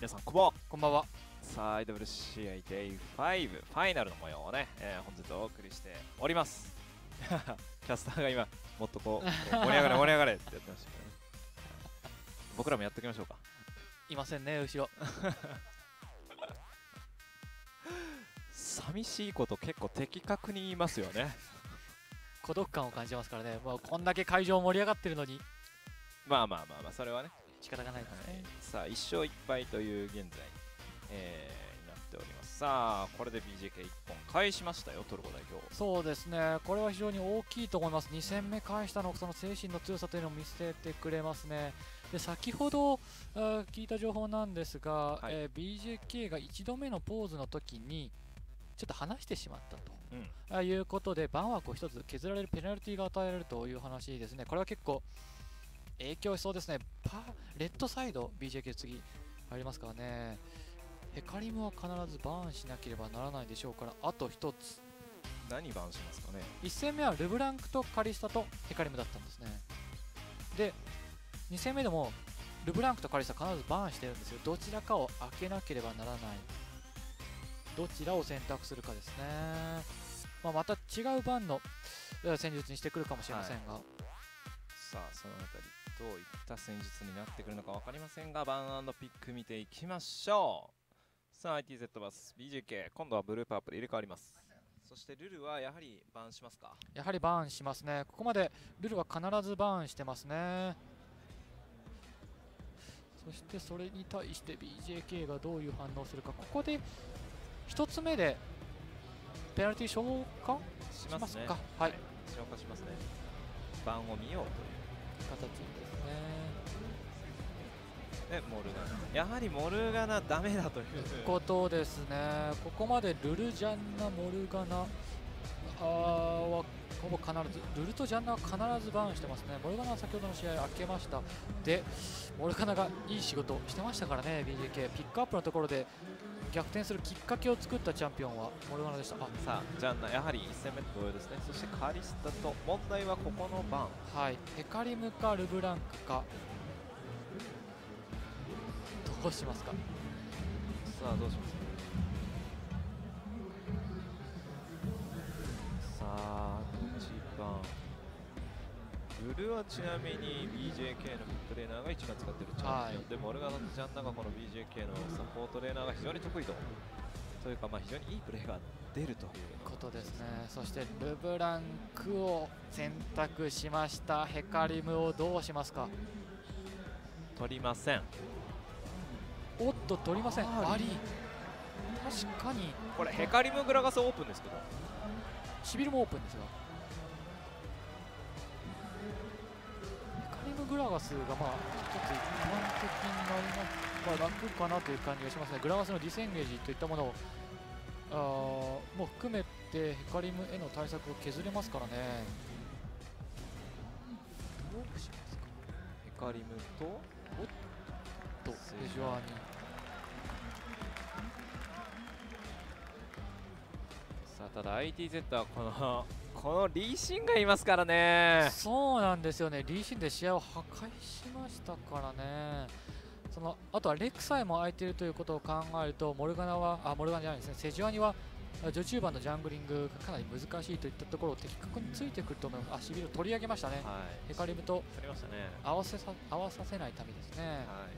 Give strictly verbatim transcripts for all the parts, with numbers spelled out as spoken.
皆さんこんばんは。 こんばんは。 さあ アイダブリューシーアイ デイファイブ ファイナルの模様をね、えー、本日お送りしております。キャスターが今もっとこう盛り上がれ盛り上がれってやってましたけどね。僕らもやっておきましょうか。 いませんね、後ろ。 寂しいこと結構的確に言いますよね。 孤独感を感じますからね。もうこんだけ会場盛り上がってるのにまあまあまあまあ、それはね仕方がないですね。 はい、さあいっ勝いっ敗という現在、えー、になっております。さあこれで ビージェーケーいっ 本返しましたよ、トルコ代表。 そうですね、これは非常に大きいと思います。に戦目返したの、その精神の強さというのを見せてくれますね。で先ほど聞いた情報なんですが、はい、えー、ビージェーケー がいちどめのポーズの時にちょっと離してしまったと、うん、いうことでバン枠をひとつ削られるペナルティが与えられるという話ですね。これは結構影響しそうですね。パレッドサイド ビージェーケー 次ありますからね。ヘカリムは必ずバーンしなければならないでしょうから、あとひとつ。 何バーンしますかね。 いち戦目はルブランクとカリスタとヘカリムだったんですね。でに戦目でもルブランクとカリスタ必ずバーンしてるんですよ。どちらかを開けなければならない。どちらを選択するかですね。まあ、また違うバンの戦術にしてくるかもしれませんが、はい、 さあそのあたりどういった戦術になってくるのか分かりませんが、バン&ピック見ていきましょう。さあ アイティーゼット バス ビージェーケー、 今度はブルーパープル入れ替わります。そしてルルはやはりバーンしますか。 やはりバーンしますね。ここまでルルは必ずバーンしてますね。そしてそれに対して ビージェーケー がどういう反応するか。ここでひとつめでペナルティ消化しますか。はい、 消化しますね。バンを見ようという形ですね。 ね。 モルガナ、やはりモルガナダメだということですね。ここまでルルジャンナ、モルガナあはほぼ必ず、ルルとジャンナは必ずバーンしてますね。モルガナは先ほどの試合開けました。でモルガナがいい仕事してましたからね。 ビージェーケー ピックアップのところで逆転するきっかけを作ったチャンピオンはモルガナでした。あさあジャンナ、やはりいち戦目と同様ですね。そしてカリスタと、問題はここのバン、 はい、ヘカリムかルブランクか、どうしますか。 さあどうしますか。さあいちばんルルはちなみに ビージェーケー のトレーナーが一番使っているチャンピオン、はい、でモルガナとジャンナがこの ビージェーケー のサポートトレーナーが非常に得意とというか、まあ非常にいいプレーが出るということですね。そしてルブランクを選択しました。ヘカリムをどうしますか。 取りません。 おっと取りません。あり、確かにこれヘカリムグラガスオープンですけど、 シビルもオープンですが、ヘカリムグラガスがまあ一つ一般的になります、まあ、楽かなという感じがしますね。グラガスのディスエンゲージといったものをあも含めてヘカリムへの対策を削れますからね。どうしますか。 ヘカリムとおっとセジュアーニ、 さあただ アイティーゼット はこのこのリーシンがいますからね。 そうなんですよね。リーシンで試合を破壊しましたからね。そのあとはレクサイも空いているということを考えると、モルガナはあモルガナじゃないですね、セジュアニは序中盤のジャングリングがかなり難しいといったところを的確についてくると思います。あ、シビルを取り上げましたね。はい、ヘカリムと合わせさ合わさせないためですね。はい、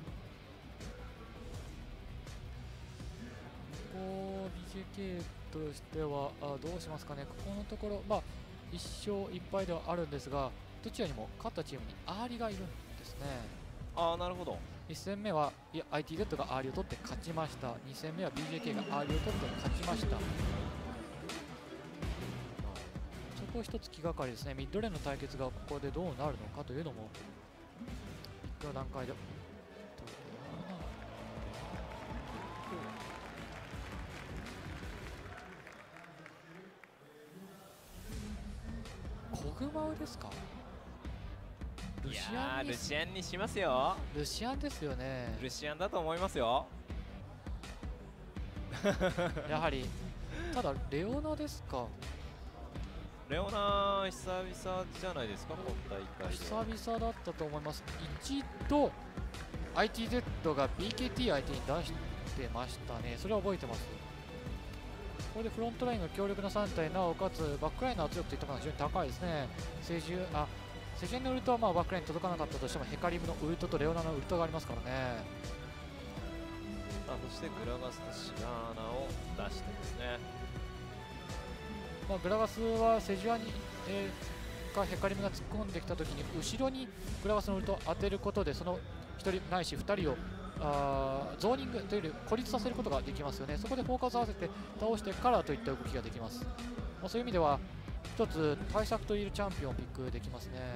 ここ ビージェーケー としてはあどうしますかね。ここのところ、まあ、いっ勝いっ敗ではあるんですが、どちらにも勝ったチームにアーリがいるんですね。ああ、なるほど。いち戦目はいや アイティーゼット がアーリを取って勝ちました。に戦目は ビージェーケー がアーリを取って勝ちました。そこ一つ気がかりですね。ミッドレーンの対決がここでどうなるのかというのもピックの段階でコグマウですか。ルシアンに、 ルシアンにしますよ。 ルシアンですよね。 ルシアンだと思いますよ。 やはりただレオナですか。 レオナ久々じゃないですか、今大会で。 久々だったと思います。一度アイティーゼット が ビーケーティー 相手に出してましたね。それは覚えてます。これでフロントラインが強力なさん体、なおかつバックラインの圧力といったものが非常に高いですね。セジュあセジュンのウルトはまあバックラインに届かなかったとしても、ヘカリムのウルトとレオナのウルトがありますからね。 あそしてグラガスとシガーナを出してですね。 まあ、グラガスはセジュアに、えー、かヘカリムが突っ込んできたときに後ろにグラガスのウルトを当てることで、そのひとりないしふたりをあーゾーニングというより孤立させることができますよね。そこでフォーカス合わせて倒してからといった動きができます。まあ、そういう意味では一つ対策といえるチャンピオンをピックできますね。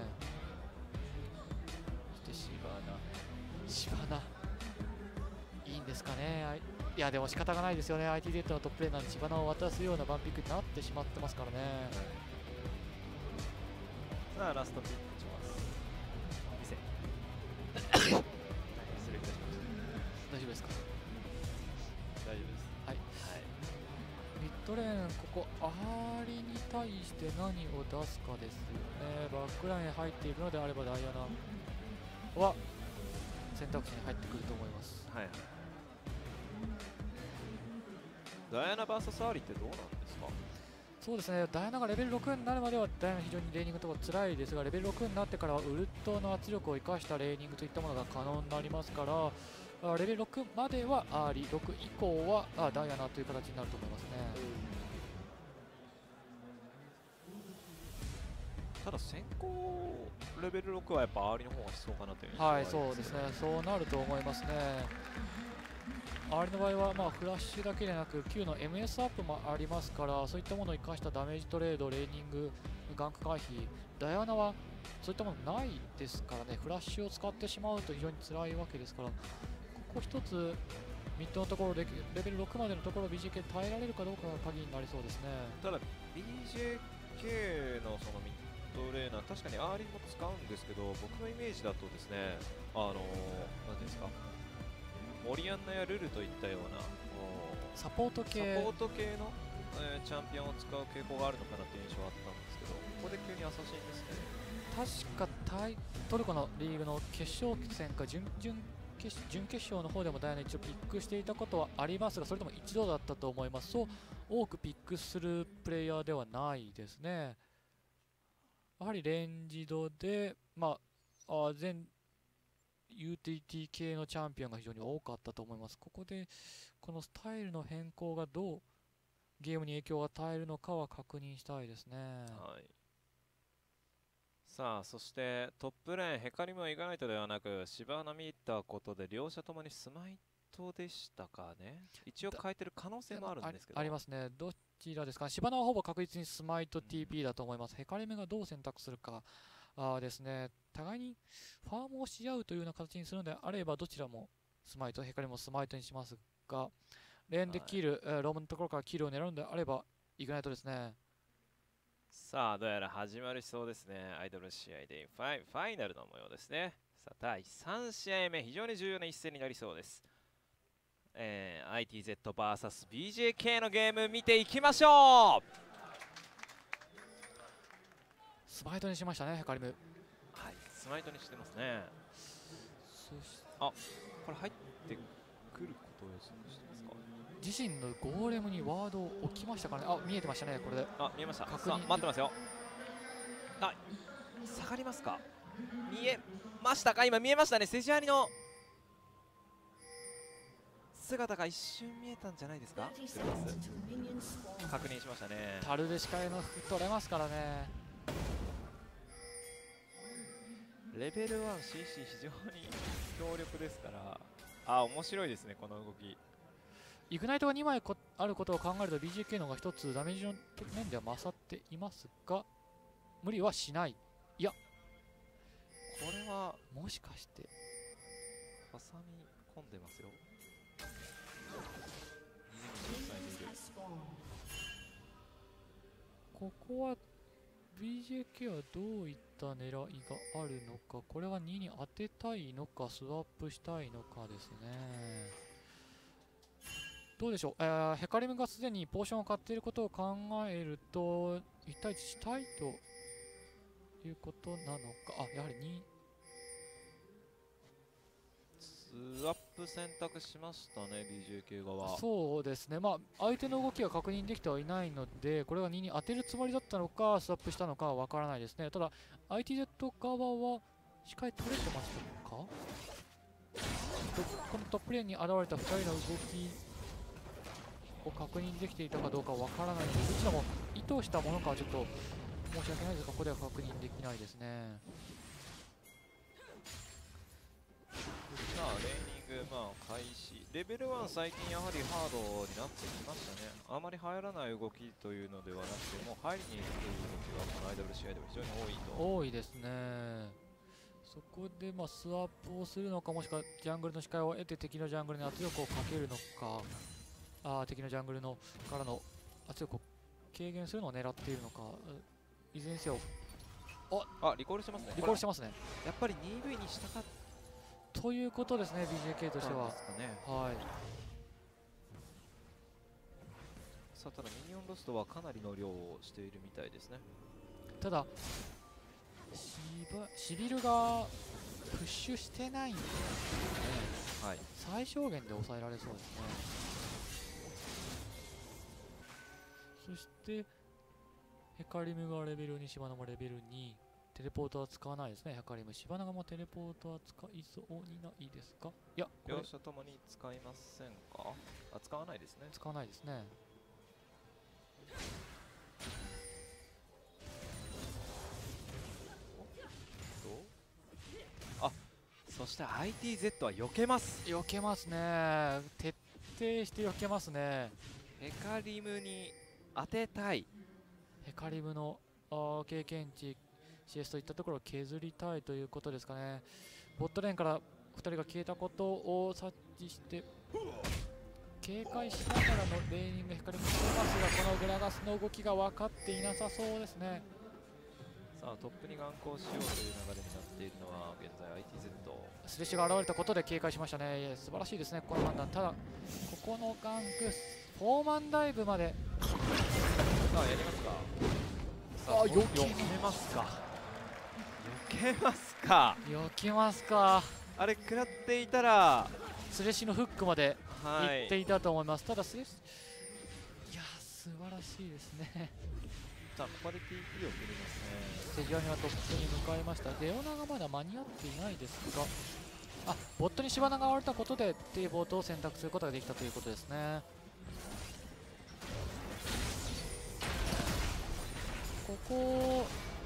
そしてシバナシバナいいんですかね。いやでも仕方がないですよね。 アイティーゼット のトップレーナーにシバナを渡すようなバンピックになってしまってますからね。 さあラストピックします。見せ失礼いたしました。 大丈夫ですか？ 大丈夫です。 はい、はい、ミッドレーンここアーリに対して何を出すかですよね。バックライン入っているのであればダイアナは選択肢に入ってくると思います。 はいはい。ダイアナ ブイエス アーリってどうなんですか？ そうですね、ダイアナがレベルろくになるまではダイアナ非常にレーニングとか辛いですが、レベルろくになってからはウルトの圧力を生かしたレーニングといったものが可能になりますから、あレベルろくまではアーリー、ろく以降はあダイアナという形になると思いますね。 ただ先行レベルろくはやっぱアーリーの方が必要かなという印象はい、そうですね、そうなると思いますね。アーリの場合はまあフラッシュだけでなく Q の エムエス アップもありますから、そういったものを生かしたダメージトレード、レーニング、ガンク回避、ダイアナはそういったものないですからね。フラッシュを使ってしまうと非常に辛いわけですから、ここ一つミッドのところレベルろくまでのところ ビージェーケー 耐えられるかどうかが鍵になりそうですね。 ただ ビージェーケー のそのミッドレーナー、確かにアーリーも使うんですけど、僕のイメージだとですね、あの何ていうんですか、モリアンナやルルといったようなサポート系サポート系の、えー、チャンピオンを使う傾向があるのかなという印象があったんですけど、ここで急にアサシンですね。 確かタイトルコのリーグの決勝戦か準々決準決勝の方でもダイアナ一応ピックしていたことはありますが、それとも一度だったと思います。そう多くピックするプレイヤーではないですね。やはりレンジドで、まあ、あ全ユーティリティ系のチャンピオンが非常に多かったと思います。ここでこのスタイルの変更がどうゲームに影響を与えるのかは確認したいですね。 はい、さあそしてトップレーンヘカリムはイガナイトではなくシバナ見たことで、両者ともにスマイトでしたかね。一応変えてる可能性もあるんですけどあ, ありますね。どちらですかね。シバナはほぼ確実にスマイト ティーピー だと思います。ヘカリムがどう選択するかあですね。互いにファームをし合うというような形にするのであれば、どちらもスマイト、ヘカリムもスマイトにしますが、レーンでキル、はい、ロームのところからキルを狙うのであればイグナイトですね。 さあどうやら始まりそうですね。アイドル試合でファイ、ファイナルの模様ですね。さあだいさん試合目、非常に重要な一戦になりそうです。えー、アイティーゼットブイエス ビージェーケー のゲーム見ていきましょう。 スマイトにしましたね、ヘカリム。 はい、スマイトにしてますね。 そしあ、これ入ってくることを予想してますか。 自身のゴーレムにワードを置きましたからね。あ、見えてましたね、これで。 あ、見えました。 確認待ってますよ。あ、下がりますか。見えましたか。今見えましたね。セジアニの姿が一瞬見えたんじゃないですか。確認しましたね。 タルで視界の取れますからね。 レベルいち シーシー 非常に強力ですから、あ、面白いですねこの動き。 イグナイトがにまいこあることを考えると ビージェーケー の方がひとつダメージの面では勝っていますが、無理はしない。いや、これはもしかして挟み込んでますよ。 ここは ビージェーケー はどういった狙いがあるのか。これはにに当てたいのかスワップしたいのかですね。どうでしょう。えー、ヘカリムがすでにポーションを買っていることを考えるといち対いちしたいということなのか。あ、やはりにスワップ選択しましたね、ビージェーケー 側。 そうですね、まあ、相手の動きが確認できてはいないので、これがにに当てるつもりだったのか、スワップしたのかは分からないですね。ただ、アイティーゼット 側は、視界取れてましたか？このトップレーンに現れたふたりの動きを確認できていたかどうかは分からないので、どちらも意図したものかはちょっと申し訳ないですが、ここでは確認できないですね。 さあ、レーニング、まあ、開始。レベルワン、最近やはりハードになってきましたね。あまり入らない動きというのではなくて、もう入りに行くという動きが、この アイダブリューシーアイ では非常に多いと。 多いですね。そこでまあスワップをするのか、もしくはジャングルの視界を得て敵のジャングルに圧力をかけるのか、あ敵のジャングルのからの圧力を軽減するのを狙っているのか、いずれにせよ、 あ、リコールしてますね。 リコールしてますね。 やっぱり ツーブイ にしたかっということですね、ビージェーケー としては。 たんですかね。 はい。 さあ、ただミニオンロストはかなりの量をしているみたいですね。 ただ、しばシビルがプッシュしてないんですね。 はい。 最小限で抑えられそうですね。そしてヘカリムがレベルに、シバナもレベルに、テレポートは使わないですね、ヘカリム。シバナガもテレポートは使いそうにないですか？いや、これ両者ともに使いませんか？あ、使わないですね。 使わないですね。 あ、そして アイティーゼット は避けます。 避けますね。徹底して避けますね。 ヘカリムに当てたい。 ヘカリムのあ経験値 シーエス といったところを削りたいということですかね。ボットレーンからふたりが消えたことを察知して警戒しながらのレーニングヘカリムしていますが、このグラガスの動きが分かっていなさそうですね。 さあ、トップに眼光しようという流れになっているのは現在 アイティーゼット。 スレッシュが現れたことで警戒しましたね。素晴らしいですね、この判断。ただここのガンクフォーマンダイブまで、 さあ、やりますか。さあ、 あ、 避避けますか。避けますか。 避けますか。 あれ食らっていたら、 スレッシュのフックまではい、 行っていたと思います。ただスレッシュ、いやー素晴らしいですね。 さあ、ここで ティーピー を振りますね。 セジワニはトップに向かいました。レオナがまだ間に合っていないですが、あ、ボットにシバナが現れたことでテーボートを選択することができたということですね。ここ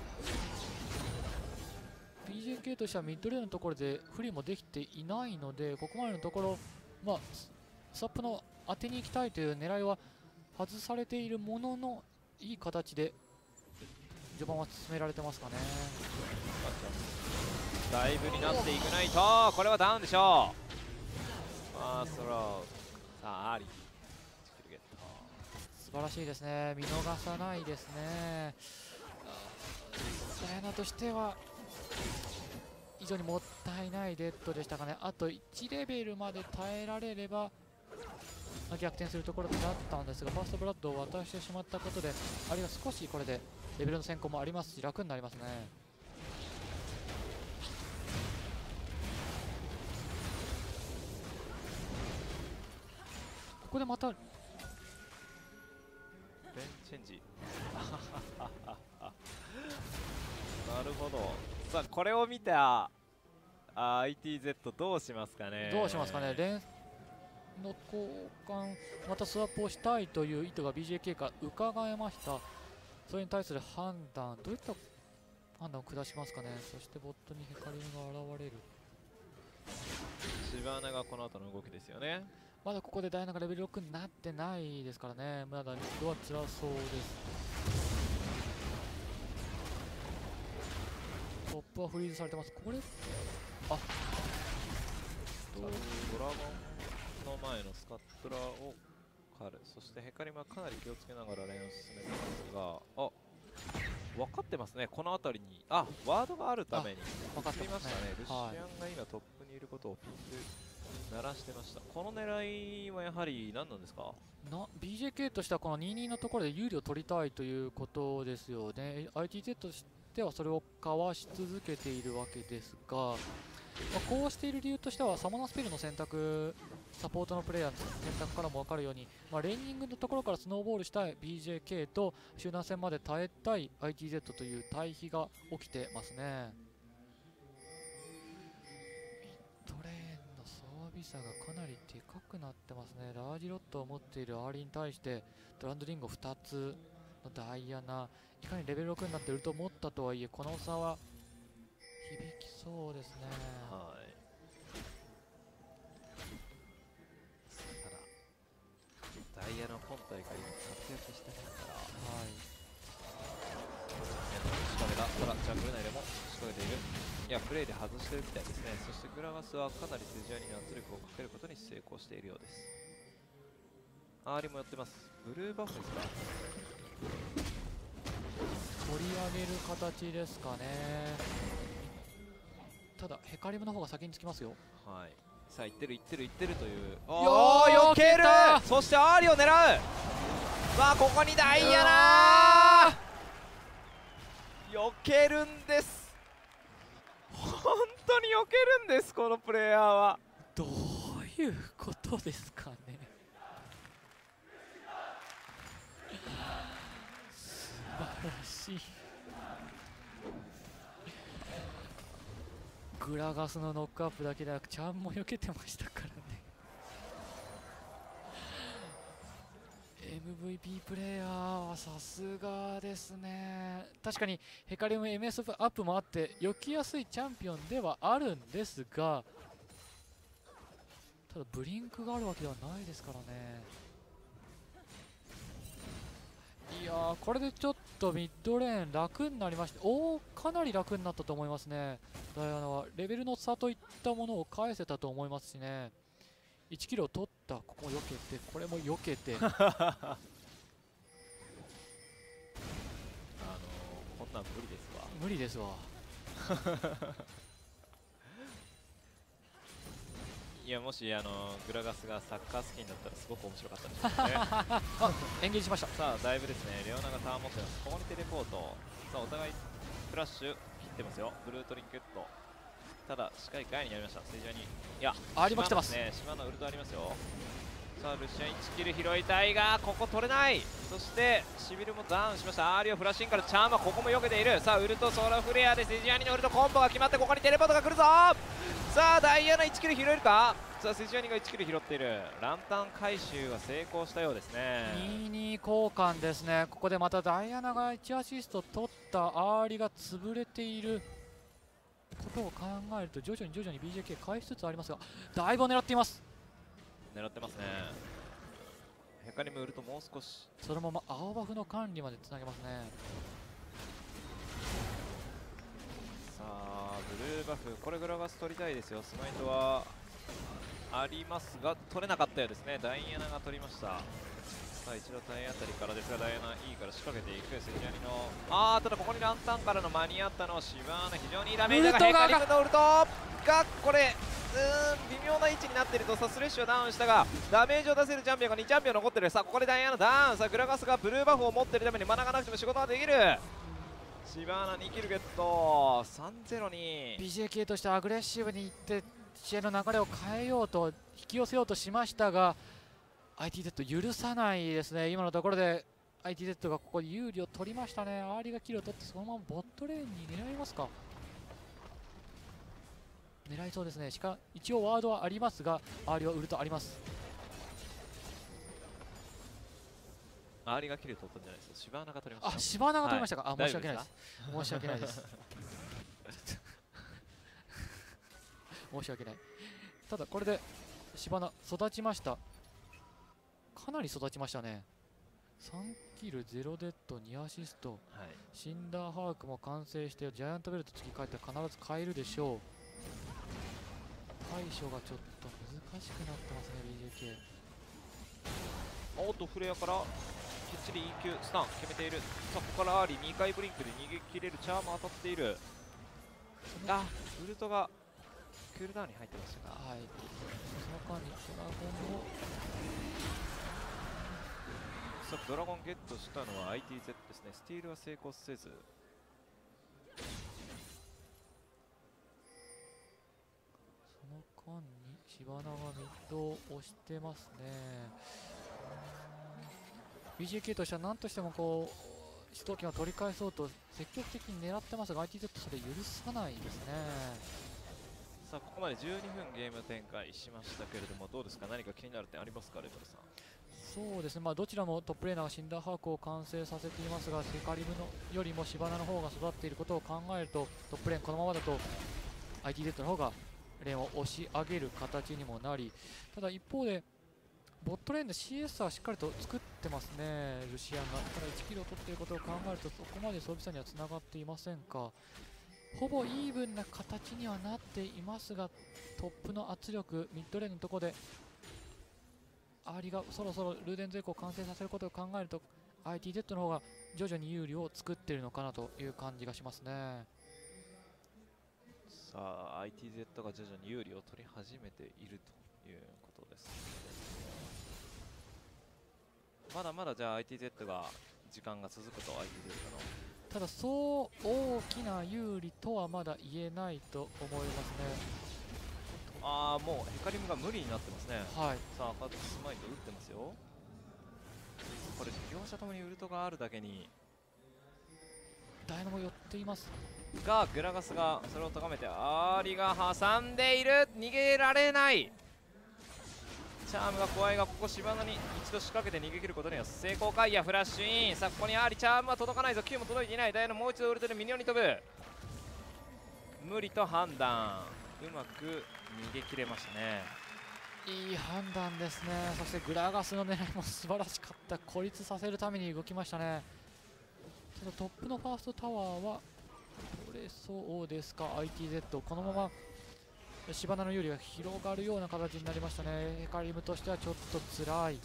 ビージェーケー としてはミッドレーンのところでフリーもできていないので、ここまでのところ、まあ、スワップの当てに行きたいという狙いは外されているものの、いい形で序盤は進められてますかね。 ダイブになっていくないと、これはダウンでしょう。ファーストロー。さあ、アーリー。スキルゲット。 素晴らしいですね。見逃さないですね。ダイアナとしては非常にもったいないデッドでしたかね。あといちレベルまで耐えられれば逆転するところになったんですが、ファーストブラッドを渡してしまったことで、あるいは少しこれでレベルの先行もありますし、楽になりますね。ここでまたベンチェンジ。なるほど。さあ、これを見た アイティーゼット どうしますかね。 どうしますかね。連の交換、またスワップをしたいという意図が ビージェーケー から伺えました。それに対する判断、どういった判断を下しますかね。そしてボットにヘカリムが現れる。 シバナがこの後の動きですよね。 まだここでダイアナがレベルろくになってないですからね。まだミッドは辛そうです。トップはフリーズされてます。これ、あ、 ドラゴンの前のスカットラを狩る。そしてヘカリムはかなり気をつけながらレーンを進めてますが、あ、分かってますね。この辺りに、あ、ワードがあるために分かってますね。 ましたね。ルシアンはい、 が今トップにいることをピンク鳴らしてました。この狙いはやはり何なんですか。 な ビージェーケー としてはこのにたいにのところで有利を取りたいということですよね。アイティーゼット としてはそれをかわし続けているわけですが、 まあ、こうしている理由としてはサモナースペルの選択、サポートのプレイヤーの選択からも分かるように、まあ、レーニングのところからスノーボールしたい ビージェーケー と集団戦まで耐えたい アイティーゼット という対比が起きてますね。ミッドレーンの装備差がかなりでかくなってますね。ラージロットを持っているアーリーに対してドランドリンゴふたつのダイアナ、いかにレベルろくになってウルトを持ったとはいえこの差は響きそうですね。 はい。ただダイヤの今大会で活躍してますから。はい。仕掛けた。ただジャングル内でも仕掛けている。いやプレイで外してるみたいですね。そしてグラガスはかなりセジアニに圧力をかけることに成功しているようです。アーリもやってます。ブルーバフですか。 取り上げる形ですかね。ただヘカリムの方が先につきますよ。はい。さあいってるいってるいってるという。おお避ける。そしてアーリを狙う。さあここにダイヤナ避けるんです。本当に避けるんです、このプレイヤーは。どういうことですかね。素晴らしい。グラガスのノックアップだけでなくちゃんも避けてましたからね。エムブイピー プレイヤーはさすがですね。確かにヘカリム エムエス アップもあって避けやすいチャンピオンではあるんですが、ただブリンクがあるわけではないですからね。いやーこれでちょっとミッドレーン楽になりました。おおかなり楽になったと思いますね。ダイアナはレベルの差といったものを返せたと思いますしね。いちキロ取った。ここも避けてこれも避けてあのー、こんなん無理ですわ。無理ですわいやもしあのグラガスがサッカー好きになったらすごく面白かったですねあエンゲージしました。さあだいぶですねレオナがターン持ってます。ここにテレポート。さあお互いフラッシュ切ってますよ。ブルートリンケット。ただしっかり外になりました。セジャニいやありましてますね。島のウルトありますよ。さあルシアンいちキル拾いたいがここ取れない。そしてシビルもダウンしました。アーリオフラッシュインからチャームはここも避けている。さあウルトソーラーフレアでセジアニのウルトコンボが決まってここにテレポートが来るぞ。さあダイアナいちキル拾えるか。さあセジアニがいちキル拾っている。ランタン回収は成功したようですね。にに交換ですね。ここでまたダイアナがいちアシスト取ったアーリが潰れていることを考えると徐々に徐々に ビージェーケー 返しつつありますがだいぶ狙っています。狙ってますね。ヘカリムウルトもう少しそのまま青バフの管理までつなげますね。さあブルーバフこれグラガス取りたいですよ。スマイトはありますが取れなかったようですね。ダイアナが取りました。さあ一度体当たりからですがダイアナいいから仕掛けていく。セジアニのあーただここにランタンからの間に合ったのはシバーナ。非常にいいダメージがヘカリムのウルトがこれうーん微妙な位置になっていると。さあスレッシュはダウンしたがダメージを出せるチャンピオンがにチャンピオン残ってる。さあここでダイアナダウン。さあグラガスがブルーバフを持っているためにマナがなくても仕事ができる。シバーナにキルゲット さんたいゼロ に ビージェーケー としてアグレッシブにいって試合の流れを変えようと引き寄せようとしましたが アイティーゼット 許さないですね。今のところで アイティーゼット がここで有利を取りましたね。アーリーがキルを取ってそのままボットレーンに狙いますか。狙いそうですね。しか一応ワードはありますがアーリーはウルトあります。アーリーがキル取ったんじゃないですか。シバーナが取りました。あ、シバーナが取りましたか。はい、あ、申し訳ないです。申し訳ないです。申し訳ない。ただこれでシバナ育ちました。かなり育ちましたね。さんキルゼロデッドにアシスト、はい、シンダーハークも完成してジャイアントベルト次帰ったら必ず変えるでしょう。対処がちょっと難しくなってますね ビージェーケー。 おっとフレアからきっちり イーキュー スタン決めている。さあここからアーリーにかいブリンクで逃げ切れる。チャーム当たっている。あウルトがクールダウンに入ってましたが、はい、その間にドラゴンをさあドラゴンゲットしたのは アイティーゼット ですね。スティールは成功せずシバナがミッドを押してますね。 ビージェーケー としては何としてもこう主導権を取り返そうと積極的に狙ってますが アイティーゼット それ許さないですね。 さあここまでじゅうにふんゲーム展開しましたけれども、どうですか、何か気になる点ありますか、レトルさん。 そうですね、まあ、どちらもトップレーナーがシンダーハークを完成させていますが、ヘカリムのよりもシバナの方が育っていることを考えると、トップレーンこのままだと アイティーゼット の方がレーンを押し上げる形にもなり、ただ一方でボットレーンで シーエス はしっかりと作ってますね、ルシアンが。ただいちキロを取っていることを考えると、そこまで装備差にはつながっていませんか。ほぼイーブンな形にはなっていますが、トップの圧力、ミッドレーンのところで、アーリがそろそろルーデンゼイコを完成させることを考えると、アイティーゼット の方が徐々に有利を作っているのかなという感じがしますね。 さあ アイティーゼット が徐々に有利を取り始めているということです。まだまだじゃあ アイティーゼット が時間が続くと アイティーゼット のただそう大きな有利とはまだ言えないと思いますね。 ああ、もうヘカリムが無理になってますね。 はい、 さあ赤くスマイト打ってますよ。これ両者ともにウルトがあるだけにダイナも寄っていますがグラガスがそれを咎めてアーリが挟んでいる。逃げられない。チャームが怖いがここシバナに一度仕掛けて逃げ切ることには成功か。いやフラッシュイン。さあここにアーリチャームは届かないぞ。Q も届いていない。ダイナもう一度ウルトでミニオンに飛ぶ。無理と判断。うまく逃げ切れましたね。 いい判断ですね。そしてグラガスの狙いも素晴らしかった。孤立させるために動きましたね。ただトップのファーストタワーは取れそうですか。 アイティーゼット このままシバナの有利が広がるような形になりましたね。ヘカリムとしてはちょっと辛い。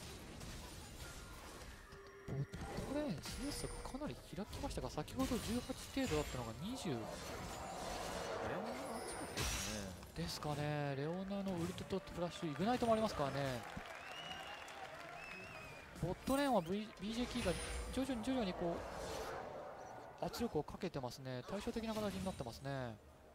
ボットレーン シーエス がかなり開きましたが、先ほどじゅうはち程度だったのがにじゅうですかね。レオナのウルトとフラッシュイグナイトもありますからね。ボットレーンは、v、ビージェー キーが徐々に徐々にこう圧力をかけてますね。対照的な形になってますね。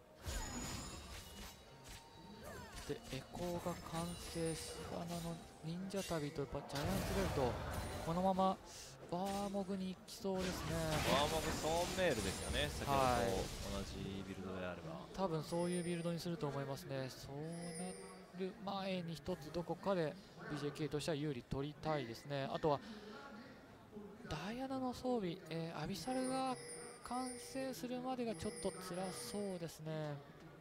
でエコーが完成。シバナの忍者旅とジャイアンツベルト、このままバーモグに行きそうですね。 バーモグソーンメールですよね、先ほどと同じビルドであれば。 多分そういうビルドにすると思いますね。そうなる前に一つどこかで ビージェーケー としては有利取りたいですね。あとはダイアナの装備、えー、アビサルが完成するまでがちょっと辛そうですね。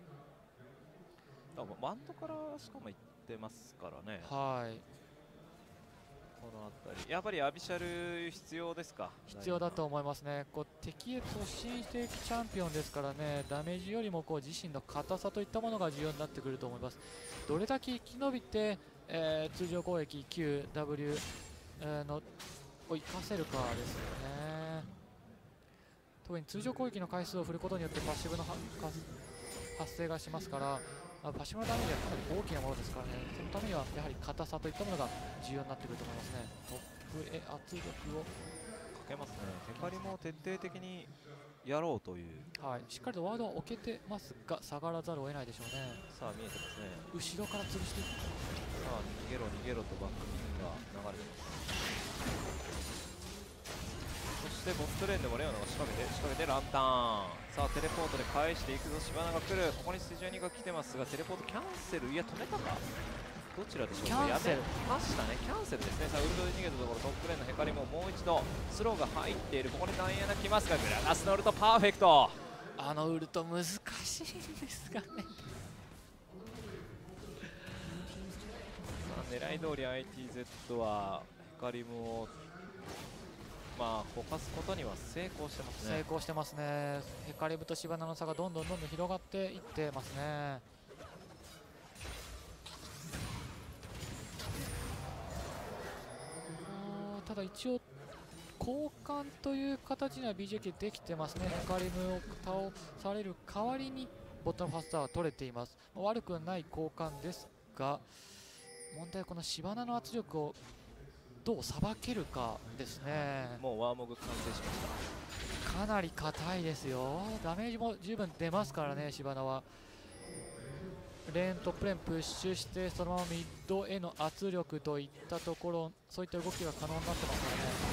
バンドからしかも行ってますからね。 はい、 この辺りやっぱりアビシャル必要ですか。 必要だと思いますね。こう敵へ突進していくチャンピオンですからね、ダメージよりもこう自身の硬さといったものが重要になってくると思います。どれだけ生き延びて、えー、通常攻撃 キューダブリュー、えー、のを生かせるかですよね。特に通常攻撃の回数を振ることによってパッシブの発生がしますから、パッシブのダメージはかなり大きなものですからね。そのためにはやはり硬さといったものが重要になってくると思いますね。トップへ圧力をかけますね。ヘカリも徹底的にやろうという、 はい、しっかりとワードは置けてますが下がらざるを得ないでしょうね。 さあ見えてますね。 後ろから潰していく。 さあ逃げろ逃げろとバックミンが流れてます。そしてボットレーンでもレオナが仕掛けて仕掛けてランターン。さあテレポートで返していくぞ。シバナが来る。ここにステージが来てますがテレポートキャンセル。いや止めたか。どちらでしょうか。 キャンセルやめましたね。キャンセルですね。さあウルトで逃げたところトップレーンのヘカリももう一度スローが入っている。ここにダイアナ来ますがグラガスのウルトパーフェクト。 あのウルト難しいんですがね。 さあ狙い通り アイティーゼット はヘカリムをまあこかすことには成功してますね。 成功してますね。ヘカリムとシバナの差がどんどんどんどん広がっていってますね。ただ一応交換という形には ビージェーケー できてますね。ヘカリムを倒される代わりにボットのファスターは取れています。悪くない交換ですが、問題はこのシバナの圧力をどうさばけるかですね。 もうワーモグ完成しました。かなり硬いですよ。ダメージも十分出ますからね、シバナは。 レーントップレーンプッシュしてそのままミッドへの圧力といったところ、そういった動きが可能になってますからね。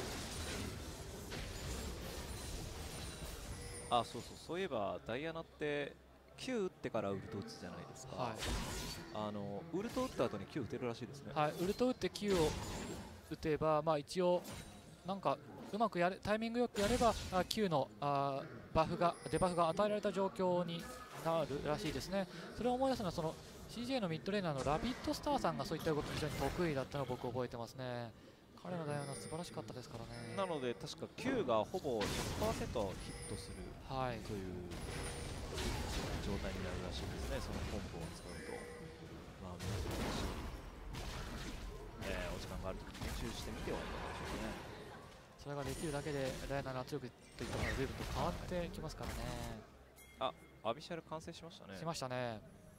あ、そうそう、そういえばダイアナって Q 打ってからウルト打つじゃないですか。はい、あのウルト打った後に Q 打てるらしいですね。 はい、ウルト打って Q を打てば、まあ、一応なんかうまくやれタイミングよくやれば Q のあバフがデバフが与えられた状況になるらしいですね。それを思い出すのはその シージェー のミッドレーナーのラビットスターさんがそういった動き非常に得意だったのを僕覚えてますね。彼のダイアナ素晴らしかったですからね。 なので確か Q がほぼ ひゃくパーセント ヒットする、はい、という状態になるらしいですね。そのコンボを使うと、まあ、難しい、えー、お時間があるときに練習してみてはいかがでしょうかね。 それができるだけでダイアナの圧力といったものが随分と変わってきますからね。 あ、アビシャル完成しましたね。 しましたね。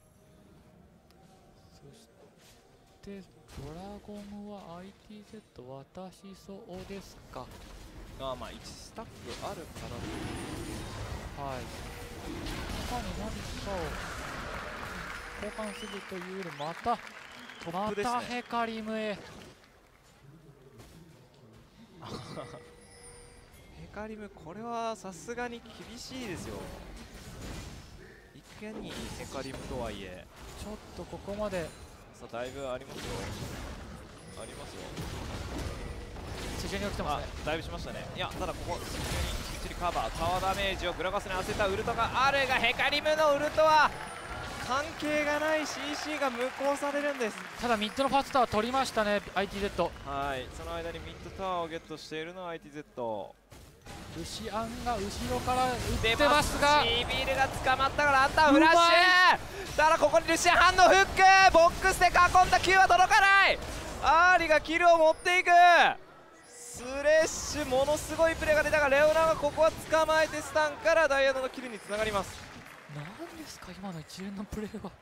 そしてドラゴンは アイティーゼット 渡しそうですか。 あ、まあいちスタッフあるかなという。 はい。他に何かを交換するというよりまたまたヘカリムへ。 ヘカリム、これはさすがに厳しいですよ。いかにヘカリムとはいえちょっとここまでさあだいぶありますよ。ありますよ。 地中に起きてますね。 だいぶしましたね。いや、ただここ地中にきっちりカバー、タワーダメージをグラガスに当てたウルトがあるが、ヘカリムのウルトは関係がない シーシー が無効されるんです。 ただミッドのファーストタワー取りましたね アイティーゼット。 はい、その間にミッドタワーをゲットしているのは アイティーゼット。 ルシアンが後ろから打ってますが、 シービールが捕まったからランタンフラッシュ。ただここにルシアン反応フック、ボックスで囲んだ Q は届かない。アーリがキルを持っていく。スレッシュ、ものすごいプレーが出たがレオナがここは捕まえてスタンからダイアナのキルにつながります。 何ですか今の一連のプレーは。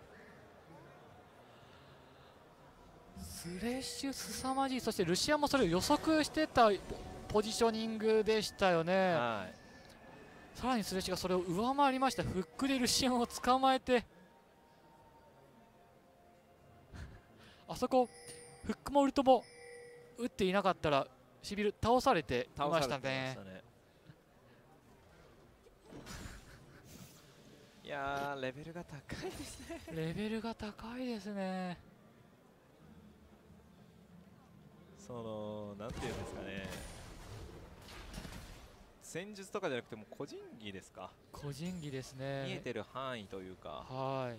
スレッシュ凄まじい。そしてルシアンもそれを予測してたポジショニングでしたよね。はい、さらにスレッシュがそれを上回りました。フックでルシアンを捕まえてあそこフックもウルトも打っていなかったらシビル倒されていましたね。 いやーレベルが高いですね。 レベルが高いですね。 そのなんていうんですかね、戦術とかじゃなくても個人技ですか。 個人技ですね。 見えてる範囲というか。 はい。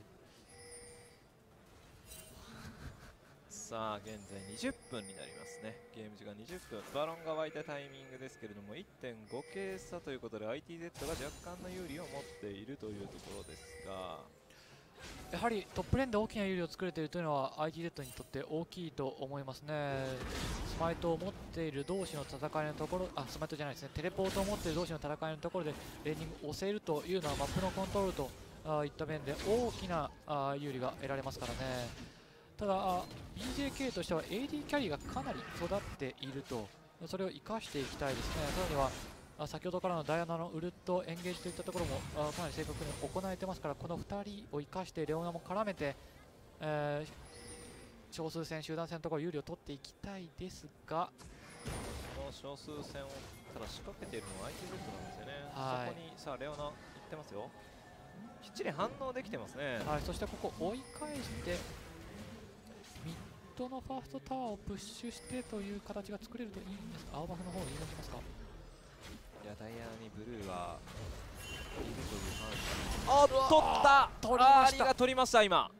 さあ現在にじゅっぷんになりますね。ゲーム時間にじゅっぷん、バロンが湧いたタイミングですけれども いってんご ケー差ということで アイティーゼット が若干の有利を持っているというところですが、 やはりトップレーンで大きな有利を作れているというのは アイティーゼット にとって大きいと思いますね。スマイトを持っている同士の戦いのところ、あスマイトじゃないですね、テレポートを持っている同士の戦いのところでレーニングを押せるというのはマップのコントロールとあいった面で大きなあ有利が得られますからね。ただ ビージェーケー としては エーディー キャリーがかなり育っていると、それを生かしていきたいですね。さらにはあ先ほどからのダイアナのウルトエンゲージといったところもあかなり正確に行えてますから、このふたりを生かしてレオナも絡めて、えー、少数戦集団戦のところ有利を取っていきたいですが、 この少数戦をただ仕掛けているのは アイティーゼット なんですよね。 はい、 そこにさあレオナ行ってますよ。きっちり反応できてますね。 はい、そしてここ追い返してミッドのファーストタワーをプッシュしてという形が作れるといいんですが、青バフの方を言い出しますか。 いやダイアナにブルーはいるという判断。あっ取った取りました。 アーリが取りました。今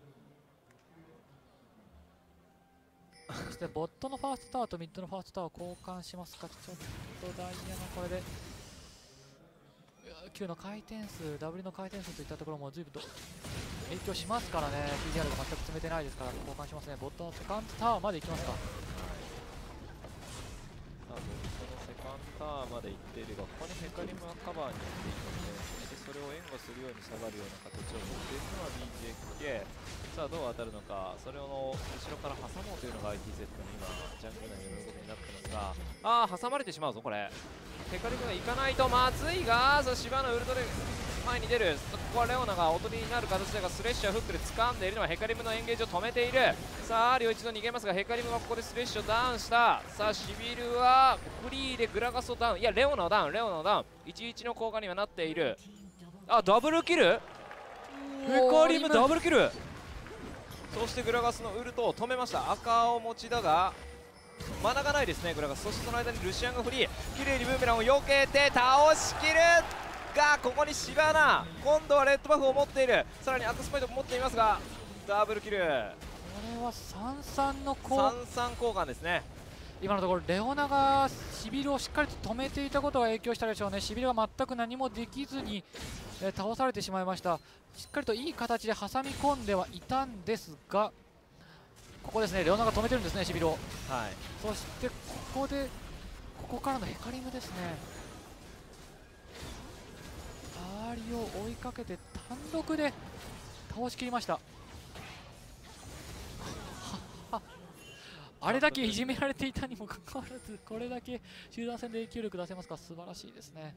そしてボットのファーストタワーとミッドのファーストタワーを交換しますか。ちょっとダイアナこれで Q の回転数 ダブリュー の回転数といったところも随分と影響しますからね。 ピーディーアール が全く詰めてないですから交換しますね。ボットのセカンドタワーまで行きますか。 ボットのセカンドタワーまで行っているが、ここにヘカリムがカバーになっているので、そしてそれを援護するように下がるような形を持っているのは ビージェーケー。 さあどう当たるのか、それを後ろから挟もうというのが アイティーゼット の今ジャングル内の動きになってますが、ああ挟まれてしまうぞこれ。ヘカリムが行かないとまずいが、さあ芝のウルトで前に出る。ここはレオナがおとりになる形だが、スレッシャーフックで掴んでいるのはヘカリムのエンゲージを止めている。さあアーリオ一度逃げますが、ヘカリムがここでスレッシュをダウンした。さあシビルはフリーでグラガスをダウン、いやレオナをダウン、レオナをダウン、いちいちの効果にはなっている。あ、ダブルキル、ヘカリムダブルキル。そしてグラガスのウルトを止めました。赤を持ちだがマナがないですね、グラガス。そしてその間にルシアンがフリー、綺麗にブーメランを避けて倒しきるが、ここにシバナ、今度はレッドバフを持っている。さらにアクスパイトも持っていますがダブルキル。これは三三の効三三交換ですね。 今のところレオナがシビルをしっかりと止めていたことが影響したでしょうね。シビルが全く何もできずに、えー、倒されてしまいました。しっかりといい形で挟み込んではいたんですが、ここですね、レオナが止めてるんですね、シビルを。はい、そしてここでここからのヘカリムですね。アーリを追いかけて単独で倒しきりました。あれだけいじめられていたにもかかわらず、これだけ集団戦で影響力出せますか、素晴らしいですね。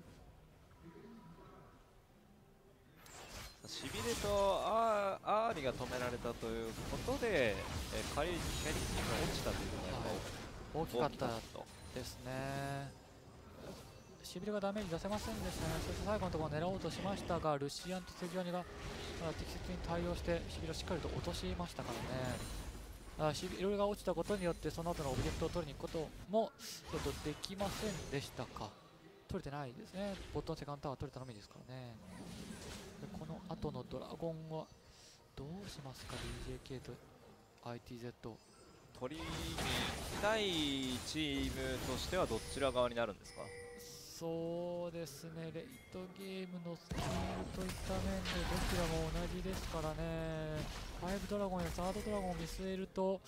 しびれとアーアーリが止められたということで、えカリキャリティが落ちたというのが、 はい、大きかったですね。しびれがダメージ出せませんでしたね。そして最後のところを狙おうとしましたが、ルシアンとセジオニが適切に対応してしびれをしっかりと落としましたからね。あしびれが落ちたことによってその後のオブジェクトを取りに行くこともちょっとできませんでしたか。取れてないですね。ボットのセカンドタワー取れたのみですからね。でこの後のドラゴンはどうしますか。 ビージェーケー と アイティーゼット取りに行きたいチームとしてはどちら側になるんですか。 そうですね、レイトゲームのスケールといった面でどちらも同じですからね。ファイブドラゴンやサードドラゴンを見据えると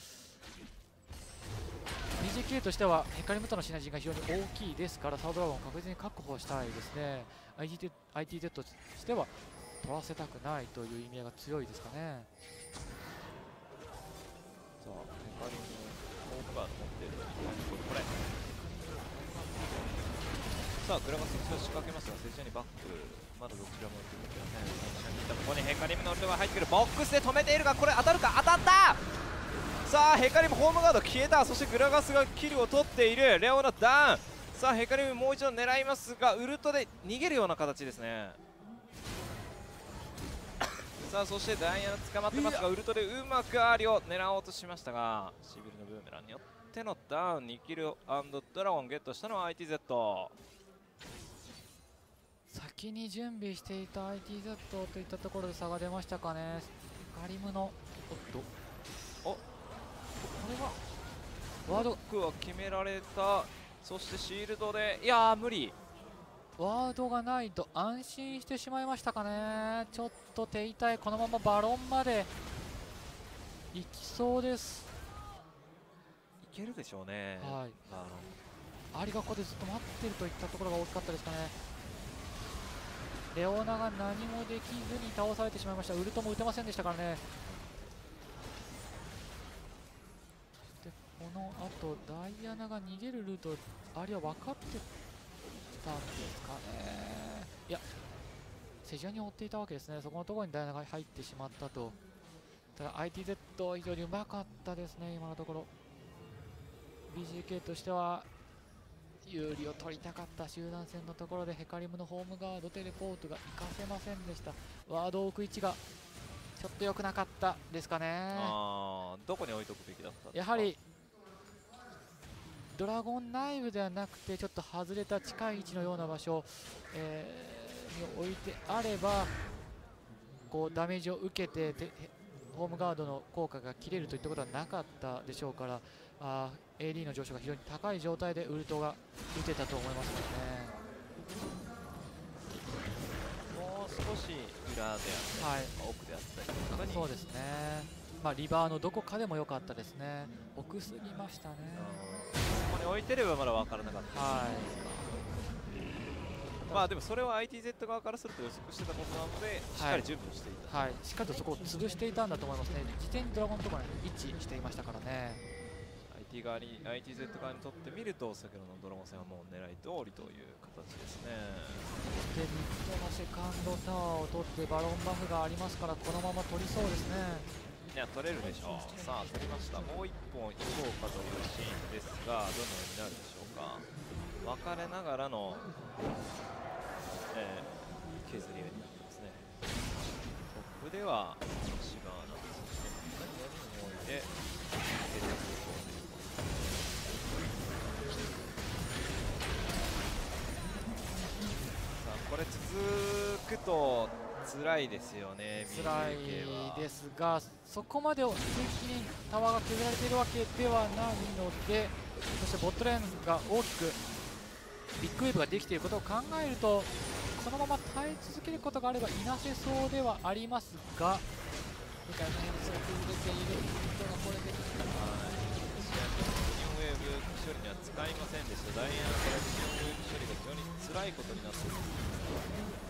ビージェーケー としてはヘカリムとのシナジーが非常に大きいですから、サードドラゴンを確実に確保したいですね。 アイティーゼット としては取らせたくないという意味合いが強いですかね。 さあヘカリムオーバー持っているこれ、さあグラガス一度仕掛けますが、セジャにバック、まだどちらも打っていません。ここにヘカリムのウルトが入ってくる。ボックスで止めているが、これ当たるか。当たった。さあヘカリムホームガード消えた。そしてグラガスがキルを取っている。レオナダウン。さあヘカリムもう一度狙いますが、ウルトで逃げるような形ですね。さあそしてダイアナ捕まってますが、ウルトでうまくアーリを狙おうとしましたが、シビルのブーメランによってのダウン、にキルドラゴンゲットしたのは アイティーゼット。 先に準備していた アイティーゼット といったところで差が出ましたかね。ヘカリムのおっと、おこれはワードクは決められた。そしてシールドで、いやー無理。 ワードがないと安心してしまいましたかね。ちょっと手痛い。このままバロンまで行きそうです。 いけるでしょうね。 はい、 バロンアリがここでずっと待ってるといったところが大きかったですかね。レオナが何もできずに倒されてしまいました。ウルトも打てませんでしたからね。でこのあとダイアナが逃げるルート、アリは分かってたんですかね。いやセジャに追っていたわけですね。そこのところにダイアナが入ってしまったと。ただ アイティーゼット 非常にうまかったですね、今のところ。 ビージーケー としては有利を取りたかった集団戦のところで、ヘカリムのホームガードテレポートが活かせませんでした。ワードを置く位置がちょっと良くなかったですかね。 あどこに置いとくべきだったんですか。 やはりドラゴン内部ではなくてちょっと外れた近い位置のような場所、えー、に置いてあればこうダメージを受けてホームガードの効果が切れるといったことはなかったでしょうから、あ エーディー の上昇が非常に高い状態でウルトが打てたと思いますね。もう少し裏であったり、はい、奥であったりとかに、 そうですね、まあ、リバーのどこかでも良かったですね。奥すぎましたね。 ここに置いてればまだ分からなかったです、ね。はい、まあでもそれは アイティーゼット 側からすると予測してたことなので、しっかり準備をしていた、 はいはい、しっかりとそこを潰していたんだと思いますね。事前にドラゴンとかに位置していましたからね。 アイテティー 側に アイティーゼット 側にとってみると先ほどのドラゴン戦はもう狙い通りという形ですね。 でミッドのセカンドタワーを取ってバロンバフがありますからこのまま取りそうですね。 いや取れるでしょう。さあ取りました。もういっぽんいこうかというシーンですがどのようになるでしょうか。分かれながらの、えー、削り合いになってますね。トップではシバーナ、そしてよにん置いて出てくるというさあこれ続くと辛いですよね。 辛いですがそこまで正規にタワーが削られているわけではないので、そしてボットレーンが大きくビッグウェーブができていることを考えるとこのまま耐え続けることがあればいなせそうではありますが、世界の変数が崩れている人がこれできた。 ミニオンウェーブ処理には使いませんでした。ダイアンからミニオンウェーブ処理が非常に辛いことになっています。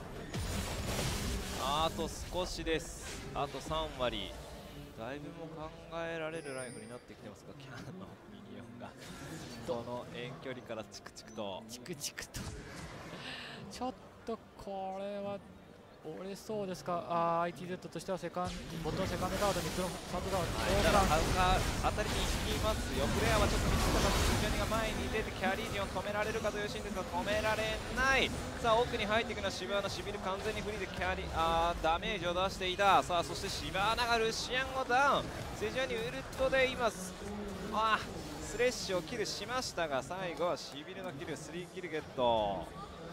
あと少しです。あとさん割。だいぶも考えられるライフになってきてますが、キャノンのミニオンがこの遠距離からチクチクとチクチクとちょっとこれは折れそうですか。あー アイティーゼット としてはセカンボットのセカンドガードにプロサードガードだからハウカー当たりに行きますよ。プレイヤーはちょっとミスった形でジャニが前に出てキャリーニを止められるかというシーンですが止められない。さあ奥に入っていくのはシバーナ。シビル完全にフリーでキャリあーダメージを出していた。さあそしてシバーナがルシアンをダウン。セジャニウルトで今あスレッシュをキルしましたが最後はシビルのキルスリーキルゲット。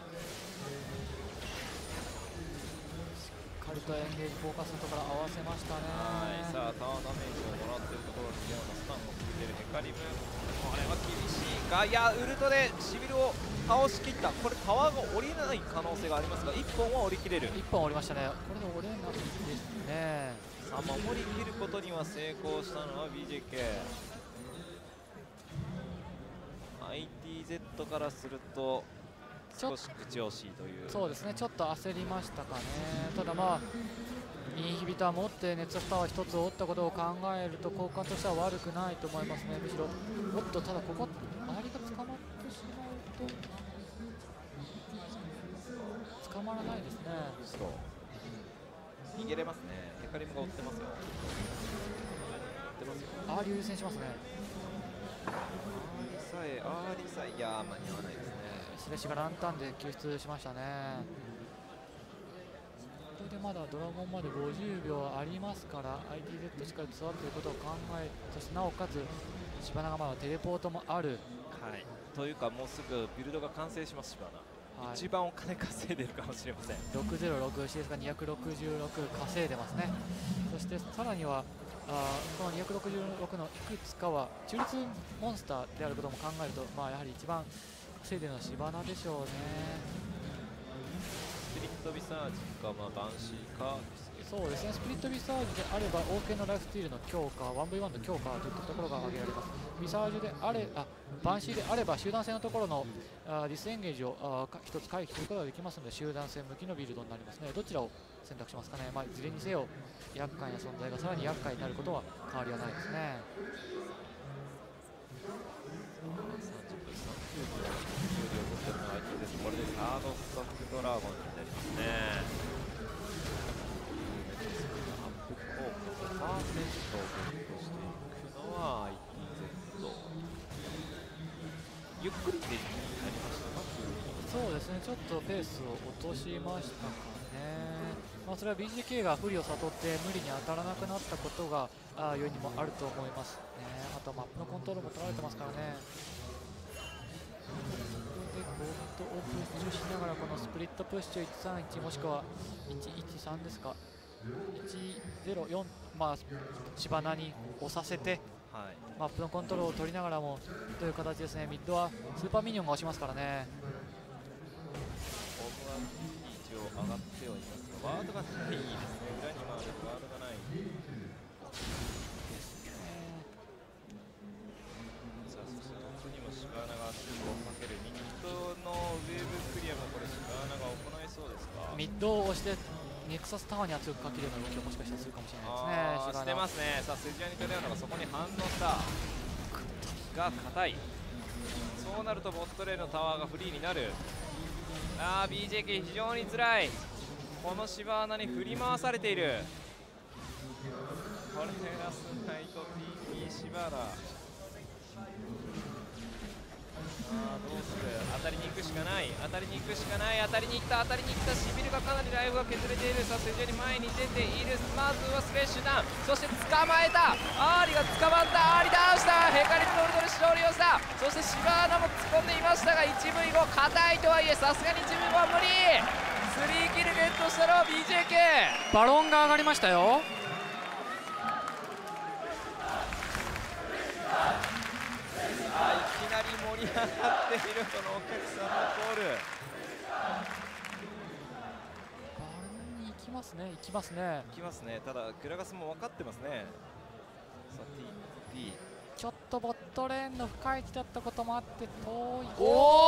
カルトエンゲージフォーカスのところ合わせましたね。 はいさあタワーダメージをもらっているところにレオナスタンを決めているヘカリム。これは厳しいか。いやウルトでシビルを倒しきった。これタワーが降りない可能性がありますがいっぽんは降りきれる。 いっぽん降りましたね。これで折れないですね。 さあ守りきることには成功したのは ビージェーケー。 アイティーゼット からすると少し口惜しいという。 そうですねちょっと焦りましたかね。ただまあインヒビター持って熱圧タワーひとつ折ったことを考えると交換としては悪くないと思いますね。むしろおっとただここ周りが捕まってしまうと捕まらないですね。 そう逃げれますね。ヘカリムが追ってますよ。追ってますよ。 アーリー優先しますね。 アーリさえアーリさえいやー間に合わないですね。 スレッシュがランタンで救出しましたね。これでまだドラゴンまでごじゅうびょうありますから アイティーゼット しっかり伝わるということを考え、そしてなおかつシバナがまだテレポートもある、 はい、というかもうすぐビルドが完成します。シバナ、はい、一番お金稼いでるかもしれません。 ろくゼロろく シーエス がにひゃくろくじゅうろく稼いでますね。そしてさらにはあこのにひゃくろくじゅうろくのいくつかは中立モンスターであることも考えると、まあ、やはり一番稼いでるのはシバナでしょうね。 スピリットビサージか、まあ、バンシーか。 そうですねスピリットビサージであれば王権のライフスティールの強化 ワンブイワン の強化といったところが挙げられます。ビサージュであれあバンシーであれば集団戦のところのあディスエンゲージをあか一つ回避することができますので集団戦向きのビルドになりますね。どちらを選択しますかね。まあ、いずれにせよ厄介な存在がさらに厄介になることは変わりはないですね。 これでサードストックドラゴンになりますね。アップ効果ごパーセントをゲットしていくのは アイティーゼット。 ゆっくりでになりましたか。 そうですねちょっとペースを落としましたかね。まあ、それは ビージェーケー が不利を悟って無理に当たらなくなったことがあ要因にもあると思いますね。あとマップのコントロールも取られてますからね。でゴッドをプッシュしながらこのスプリットプッシュいちさんいちもしくはいちいちさんですかいちゼロよん、まあシバナに押させて、はい、マップのコントロールを取りながらもという形ですね。ミッドはスーパーミニオンが押しますからね。 ホームワークに一応上がってはいますがワードがないですね。裏に回るワードがないですね。さあそしてトップにもシバナが圧力をかける。ミッドのウェーブクリアもこれシバナが行いそうですか。 ミッドを押してネクサスタワーに圧力かけるような動きをもしかしたらするかもしれないですね。 してますね。さあセジアニとレオナがそこに反応した。 かが硬い。そうなるとボットレーンのタワーがフリーになる。あー ビージェーケー 非常に辛い。この芝穴に振り回されている。これがスナイト ティーピー シバラ。あーどうする。当たりに行くしかない。当たりに行くしかない。当たりに行った。当たりに行った。シビルがかなりライフが削れている。さあセジュニ前に出ている。まずはスレッシュダウン。そして捕まえた。アーリが捕まった。アーリダウンした。ヘカリムドルドル勝利をした。そしてシバーナも突っ込んでいましたが いちブイご 硬いとはいえさすがに いちブイご は無理。スリーキルゲットしたのは ビージェーケー。 バロンが上がりましたよ。 あいきなり盛り上がっているこのお客さんのコール。 バロンに行きますね、行きますね、 行きますね。ただグラガスも分かってますね。さあ ティーピーちょっとボットレーンの深い位置だったこともあって遠い。 おーお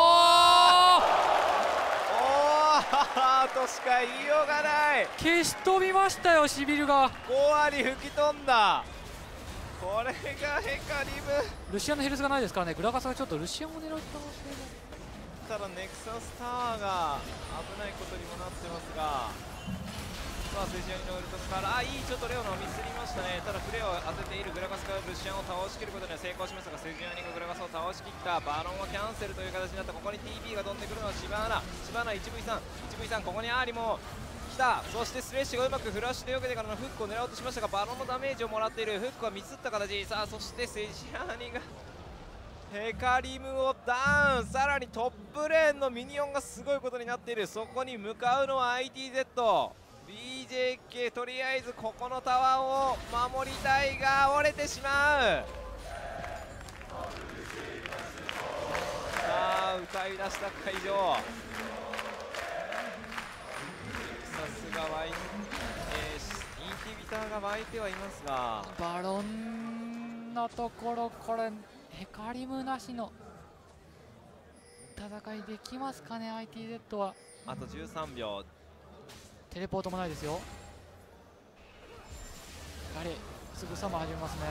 ーとしか言いようがない。 消し飛びましたよ、シビルが。 ご割吹き飛んだ。これがヘカリム。 ルシアンのヘルスがないですからね。グラガスがちょっとルシアンを狙う可能性ただネクサスタワーが危ないことにもなってますが、さあセジアニのウルトからあいいちょっとレオナをミスりましたね。ただフレアを当てているグラガスがルシアンを倒しきることには成功しましたが、セジアニがグラガスを倒しきった。バロンはキャンセルという形になった。ここに ティーピー が飛んでくるのはシバーナ。シバーナ いちブイさん いちブイさん ここにアーリも来た。そしてスレッシュがうまくフラッシュで避けてからのフックを狙おうとしましたが、バロンのダメージをもらっている。フックはミスった形。さあそしてセジアニがヘカリムをダウン。さらにトップレーンのミニオンがすごいことになっている。そこに向かうのは アイティーゼット。 ビージェーケー とりあえずここのタワーを守りたいが折れてしまう。さあ歌い出した会場。さすが湧い、えー、インヒビターが湧いてはいますが、 バロンのところこれヘカリムなしの戦いできますかね。 アイティーゼット はあとじゅうさんびょう。 テレポートもないですよ。やはりすぐさま始めますね。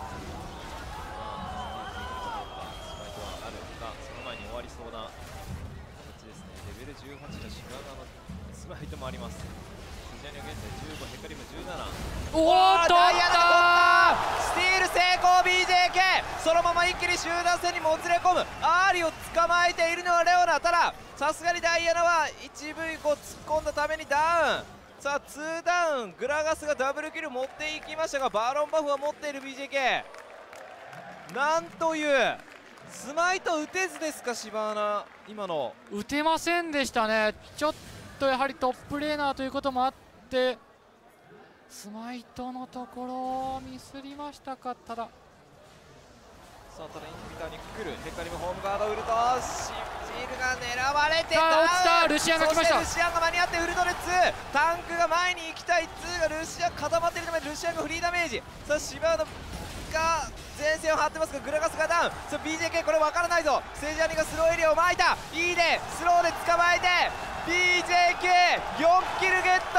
スパイトはあるが、その前に終わりそうな形ですね。レベルじゅうはちのシガガのスパイトもあります。セジャニは現在じゅうご、ヘカリムじゅうなな。 おーっとダイアナスティール成功。 ビージェーケー そのまま一気に集団戦にもつれ込む。アーリを捕まえているのはレオナ。たださすがにダイアナは いちブイご 突っ込んだためにダウン。さあにダウン。グラガスがダブルキル持っていきましたが、バーロンバフは持っている ビージェーケー。 なんというスマイト打てずですか。シバーナ今の打てませんでしたね。ちょっとやはりトップレーナーということもあってスマイトのところをミスりましたか。たださあただインヒビターに来る。ヘカリムホームガードウルトシールが狙われてさあ落ちた。ルシアンが来ました。 そしてルシアンが間に合ってウルトでツー。タンクが前に行きたい。ツーがルシアン固まっているためルシアンがフリーダメージ。さあシバードが前線を張ってますがグラガスがダウン。さあ ビージェーケー これ分からないぞ。セジャニがスローエリアを巻いた。いいねスローで捕まえて ビージェーケー よんキルゲット。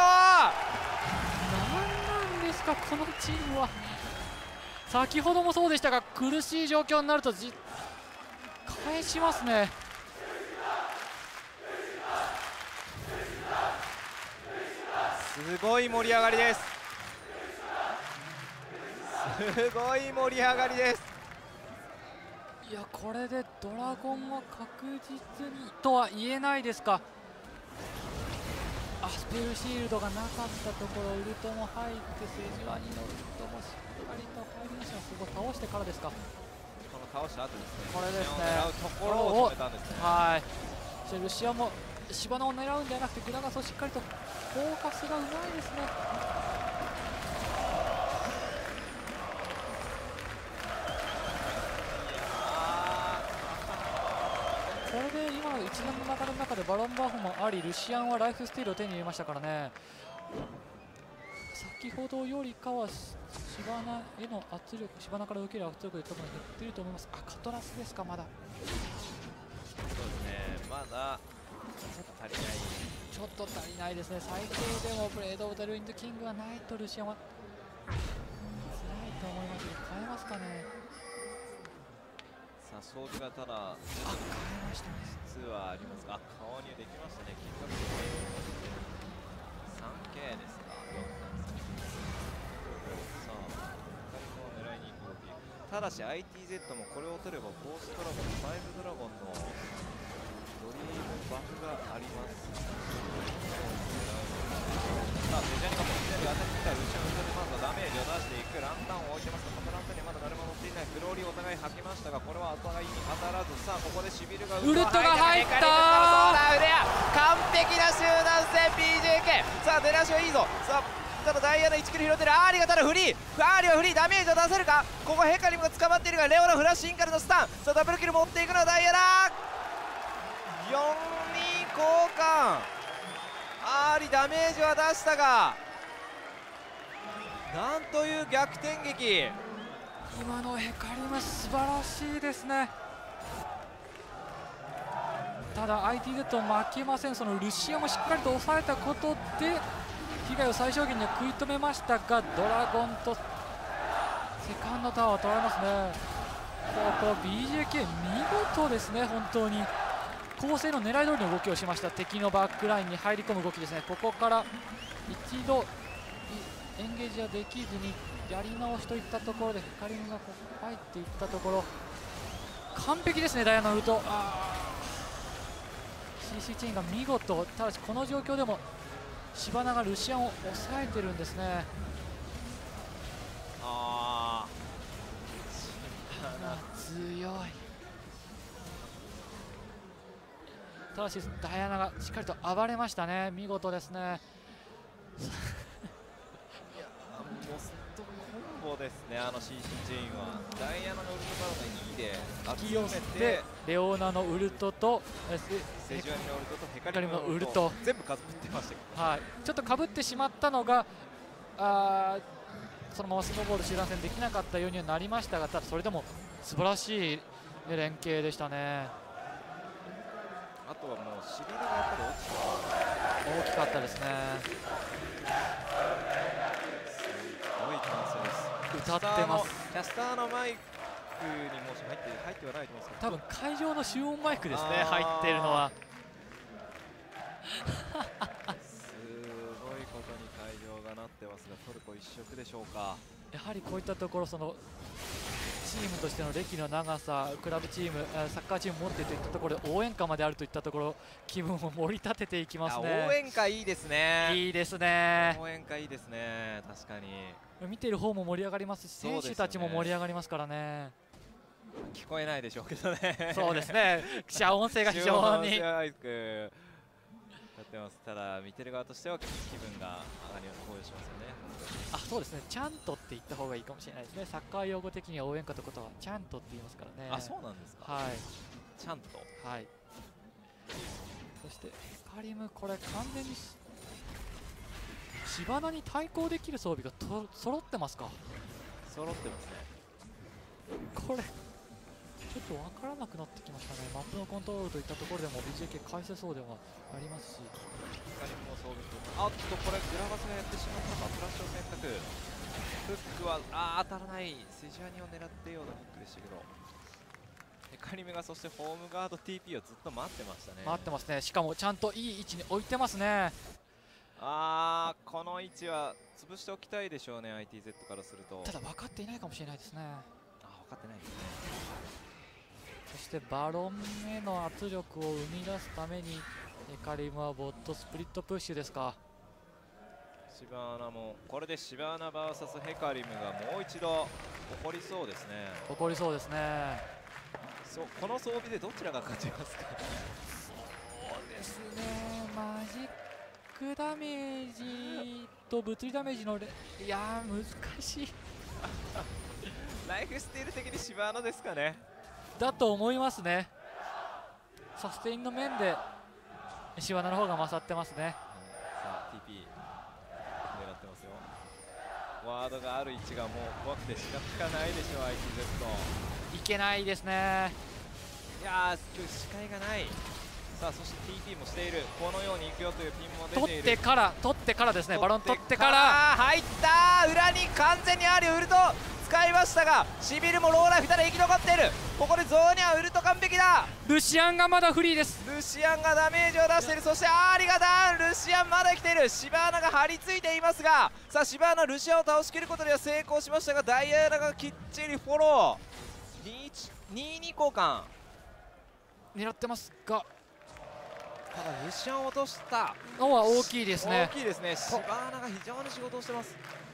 何なんですかこのチームは。先ほどもそうでしたが苦しい状況になるとじ返しますね。 すごい盛り上がりです。すごい盛り上がりです。 いやこれでドラゴンは確実にとは言えないですか。あスペルシールドがなかったところウルトも入ってセジワニのウルトもしっかりと入りました。そこ倒してからですか。 この倒した後ですね。 これですね。 狙うところを止めたんですね。 はい。そしてルシアンもシバナを狙うんではなくてグラガスをしっかりとフォーカスがうまいですね。これで今の一連の流れの中でバロンバーフもありルシアンはライフスティールを手に入れましたからね。先ほどよりかはシバナへの圧力、シバナから受ける圧力で多分減っていると思います。あカトラスですか。まだそうですね。まだちょっと足りない。 ちょっと足りないですね。最低でもブレード・オブ・ザ・ルインズ・キングがないとルシアンは辛いと思いますけど変えますかね。 さあ装備がただあ、変えましたね。 実はありますが、あ、購入できましたね。金額 さんケー ですか。よんたんさん。さあ他にも狙いに行こうという。ただし アイティーゼット もこれを取ればゴーストドラゴン、ファイブドラゴンのドリームバフがあります。さあメジャーにかもいきなり当たってきたルシャンウルトでまずはダメージを出していく。ランタンを置いてますが、このランタンにはまだ誰も乗っていない。フローリーお互い吐きましたが、これはお互いに当たらず、さあここでシビルがウルトが入ったー。そうだ、腕や完璧な集団戦 ビージェーケー。 さあ出だしはいいぞ。さあただダイヤのいちキル拾ってる。アーリがただフリー、アーリはフリー、ダメージを出せるか。ここヘカリムが捕まっているが、レオのフラッシュインからのスタン。さあダブルキル持っていくのはダイヤだ。よんに交換。アーリダメージは出したが、なんという逆転劇。 今のヘカリム素晴らしいですね。ただ アイティーゼット 負けません。そのルシアもしっかりと抑えたことで被害を最小限には食い止めましたが、ドラゴンとセカンドタワー取られますね。ここ ビージェーケー 見事ですね。本当に構成の狙い通りの動きをしました。敵のバックラインに入り込む動きですね。ここから一度エンゲージはできずにやり直しといったところでヘカリムがここ入っていったところ、完璧ですね。ダイヤのウルト、シーシー チェーンが見事。ただしこの状況でもシバナがルシアンを抑えてるんですね。 ああ強い。ただしダイアナがしっかりと暴れましたね。見事ですね。 いやモストコンボですね。あの シーシー チェーンはダイアナのウルトバロのにで集めて、 レオナのウルトとセジュアニのウルトとヘカリムのウルト全部かぶってましたけど、 はい、ちょっとかぶってしまったのがあそのままスノーボール集団戦できなかったようにはなりましたが、ただそれでも素晴らしい連携でしたね。 あとはもうシビルがやっぱり落ちた大きかったですね。 すごい歓声です。 歌ってます。 キャスターのマイクにもし入って入ってはないと思うんですけど、 多分会場の集音マイクですね、入っているのは。 すごいことに会場がなってますが、トルコ一色でしょうか。 やはりこういったところ、そのチームとしての歴の長さ、クラブチーム、サッカーチーム持っているといったところで応援歌まであるといったところ、気分を盛り立てていきますね。 応援歌いいですね。 いいですね。 応援歌いいですね。確かに見ている方も盛り上がりますし、選手たちも盛り上がりますからね。 聞こえないでしょうけどね。 そうですね。遮音性が非常に。 ただ見てる側としては気分が上がり高揚しますよね。 あ、そうですね。チャントって言った方がいいかもしれないですね。サッカー用語的には応援歌ということはチャントって言いますからね。 あ、そうなんですか。 はい。 チャント。 はい。そしてヘカリム、これ完全にシバナに対抗できる装備がと揃ってますか。 揃ってますね。 これちょっと分からなくなってきましたね。マップのコントロールといったところでも ビージェーケー 返せそうではありますし、 他にも装備とあっとこれグラバスがやってしまったのか。フラッシュを選択。フックはあー当たらない。セジュアニを狙ってようなフックでしたけど、ヘカリムがそしてホームガード ティーピー をずっと待ってましたね。 待ってますね。しかもちゃんといい位置に置いてますね。 あーこの位置は潰しておきたいでしょうね。 アイティーゼット からすると。 ただ分かっていないかもしれないですね。 あ分かってないですね。 そしてバロンへの圧力を生み出すためにヘカリムはボットスプリットプッシュですか。 シバーナもこれでシバーナ ブイエス ヘカリムがもう一度起こりそうですね。 起こりそうですね。 そうこの装備でどちらが勝ちますか。 そうですね。マジックダメージと物理ダメージのレいやー難しい。 ライフスティール的にシバーナですかね。 だと思いますね。サステインの面でシバナの方が勝ってますね。 さあ ティーピー 狙ってますよ。ワードがある位置がもう怖くて仕方がないでしょう。 アイティーゼットいけないですね。 いやー今日視界がない。さあそして ティーピー もしている。このように行くよというピンも出ている。 取ってから取ってからですね。バロン取ってから入った。裏に完全にありウルト使いましたが、シビルもローライふたり生き残っている。ここでゾーニャウルト完璧だ。 ルシアンがまだフリーです。 ルシアンがダメージを出している。そしてアーリがダウン。ルシアンまだ生きている。シバーナが張り付いていますが、さあシバーナルシアンを倒しきることには成功しましたが、ダイアナがきっちりフォロー。にに交換狙ってますが、 ただルシアンを落としたのは大きいですね。 大きいですね。シバーナが非常に仕事をしてます。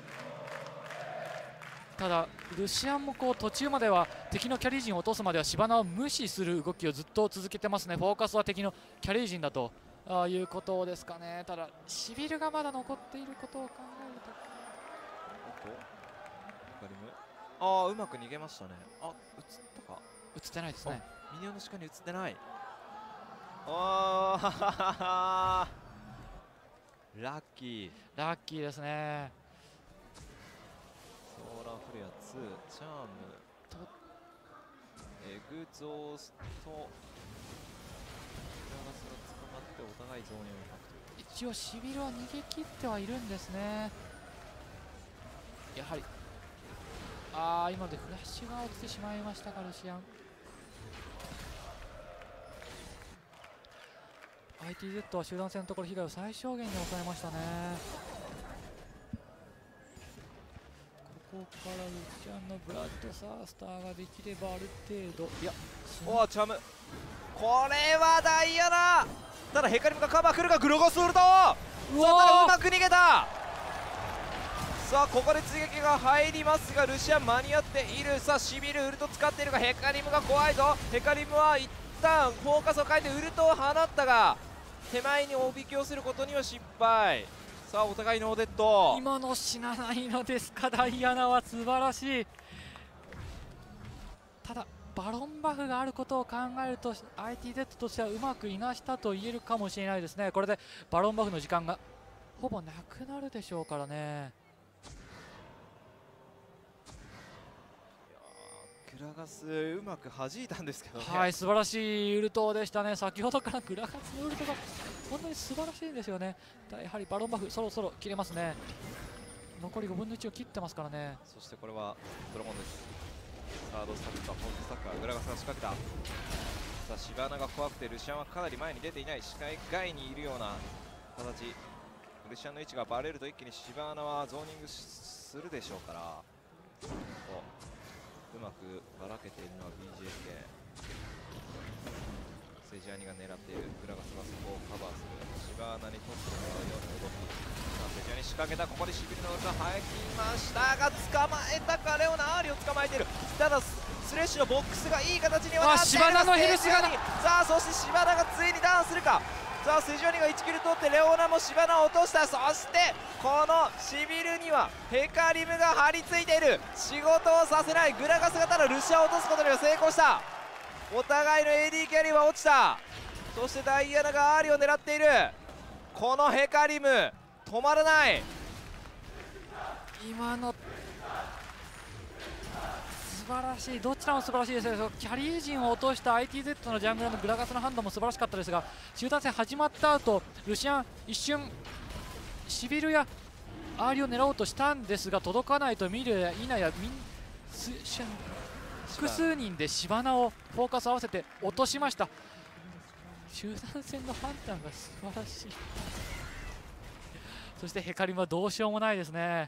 ただルシアンもこう途中までは敵のキャリー陣を落とすまではシバナを無視する動きをずっと続けてますね。フォーカスは敵のキャリー陣だとあいうことですかね。ただシビルがまだ残っていることを考えると、 ああうまく逃げましたね。あ、映ったか。 映ってないですね。 ミニオンの鹿に映ってない。ああラッキーラッキーですね。 ソーラーフレアツー、チャームとエグゾースト、フラガスが捕まってお互いゾーンよんひゃくという。 一応シビルは逃げ切ってはいるんですね。やはりああ今のでフラッシュが落ちてしまいましたか。ルシアン アイティーゼット は集団戦のところ被害を最小限に抑えましたね。ここからルシアンのブラッドサースターができればある程度、いやおおチャム、これはダイアナ。ただヘカリムがカバー来るが、グロゴスウルト、さあただうまく逃げた。さあここで追撃が入りますがルシアン間に合っている。さあシビルウルト使っているがヘカリムが怖いぞ。ヘカリムは一旦フォーカスを変えてウルトを放ったが手前におびき寄せることには失敗。さあお互いノーデッド。 今の死なないのですか。ダイアナは素晴らしい。ただバロンバフがあることを考えると アイティーゼット としてはうまくいなしたと言えるかもしれないですね。これでバロンバフの時間がほぼなくなるでしょうからね。 グラガスうまく弾いたんですけどね。 はい素晴らしいウルトでしたね。先ほどからグラガスのウルトが本当に素晴らしいんですよね。やはりバロンバフそろそろ切れますね。残りごぶんのいちを切ってますからね。 そしてこれはドラゴンです。サードスタッカー、フォークスタッカー、グラガスが仕掛けた。さあシバーナが怖くてルシアンはかなり前に出ていない、視界外にいるような形。ルシアンの位置がバレると一気にシバーナはゾーニングするでしょうから、うまくばらけているのは ビージェーケー。 セジアニが狙っている。グラガスがそこをカバーする。シバーナにとってもらうような動き。さあセジアニ仕掛けた。ここでシビルのウルト入りましたが捕まえたか。レオナアーリを捕まえている。ただスレッシュのボックスがいい形にはなっている。 シバナのヘルスがさあそしてシバナがついにダウンするか。さあセジアニがいちキル取ってレオナもシバナを落とした。そしてこのシビルにはヘカリムが張り付いている。仕事をさせない。グラガスがただルシアンを落とすことには成功した。お互いの エーディー キャリーは落ちた。そしてダイアナがアーリを狙っている。このヘカリム止まらない。 今の素晴らしい。どちらも素晴らしいですよ。キャリー陣を落とした アイティーゼット のジャングルのグラガスのハンドも素晴らしかったですが、集団戦始まった後ルシアン一瞬シビルやアーリを狙おうとしたんですが届かないと見るや否やみん複数人でシバナをフォーカス合わせて落としました。集団戦の判断が素晴らしい。そしてヘカリムはどうしようもないですね。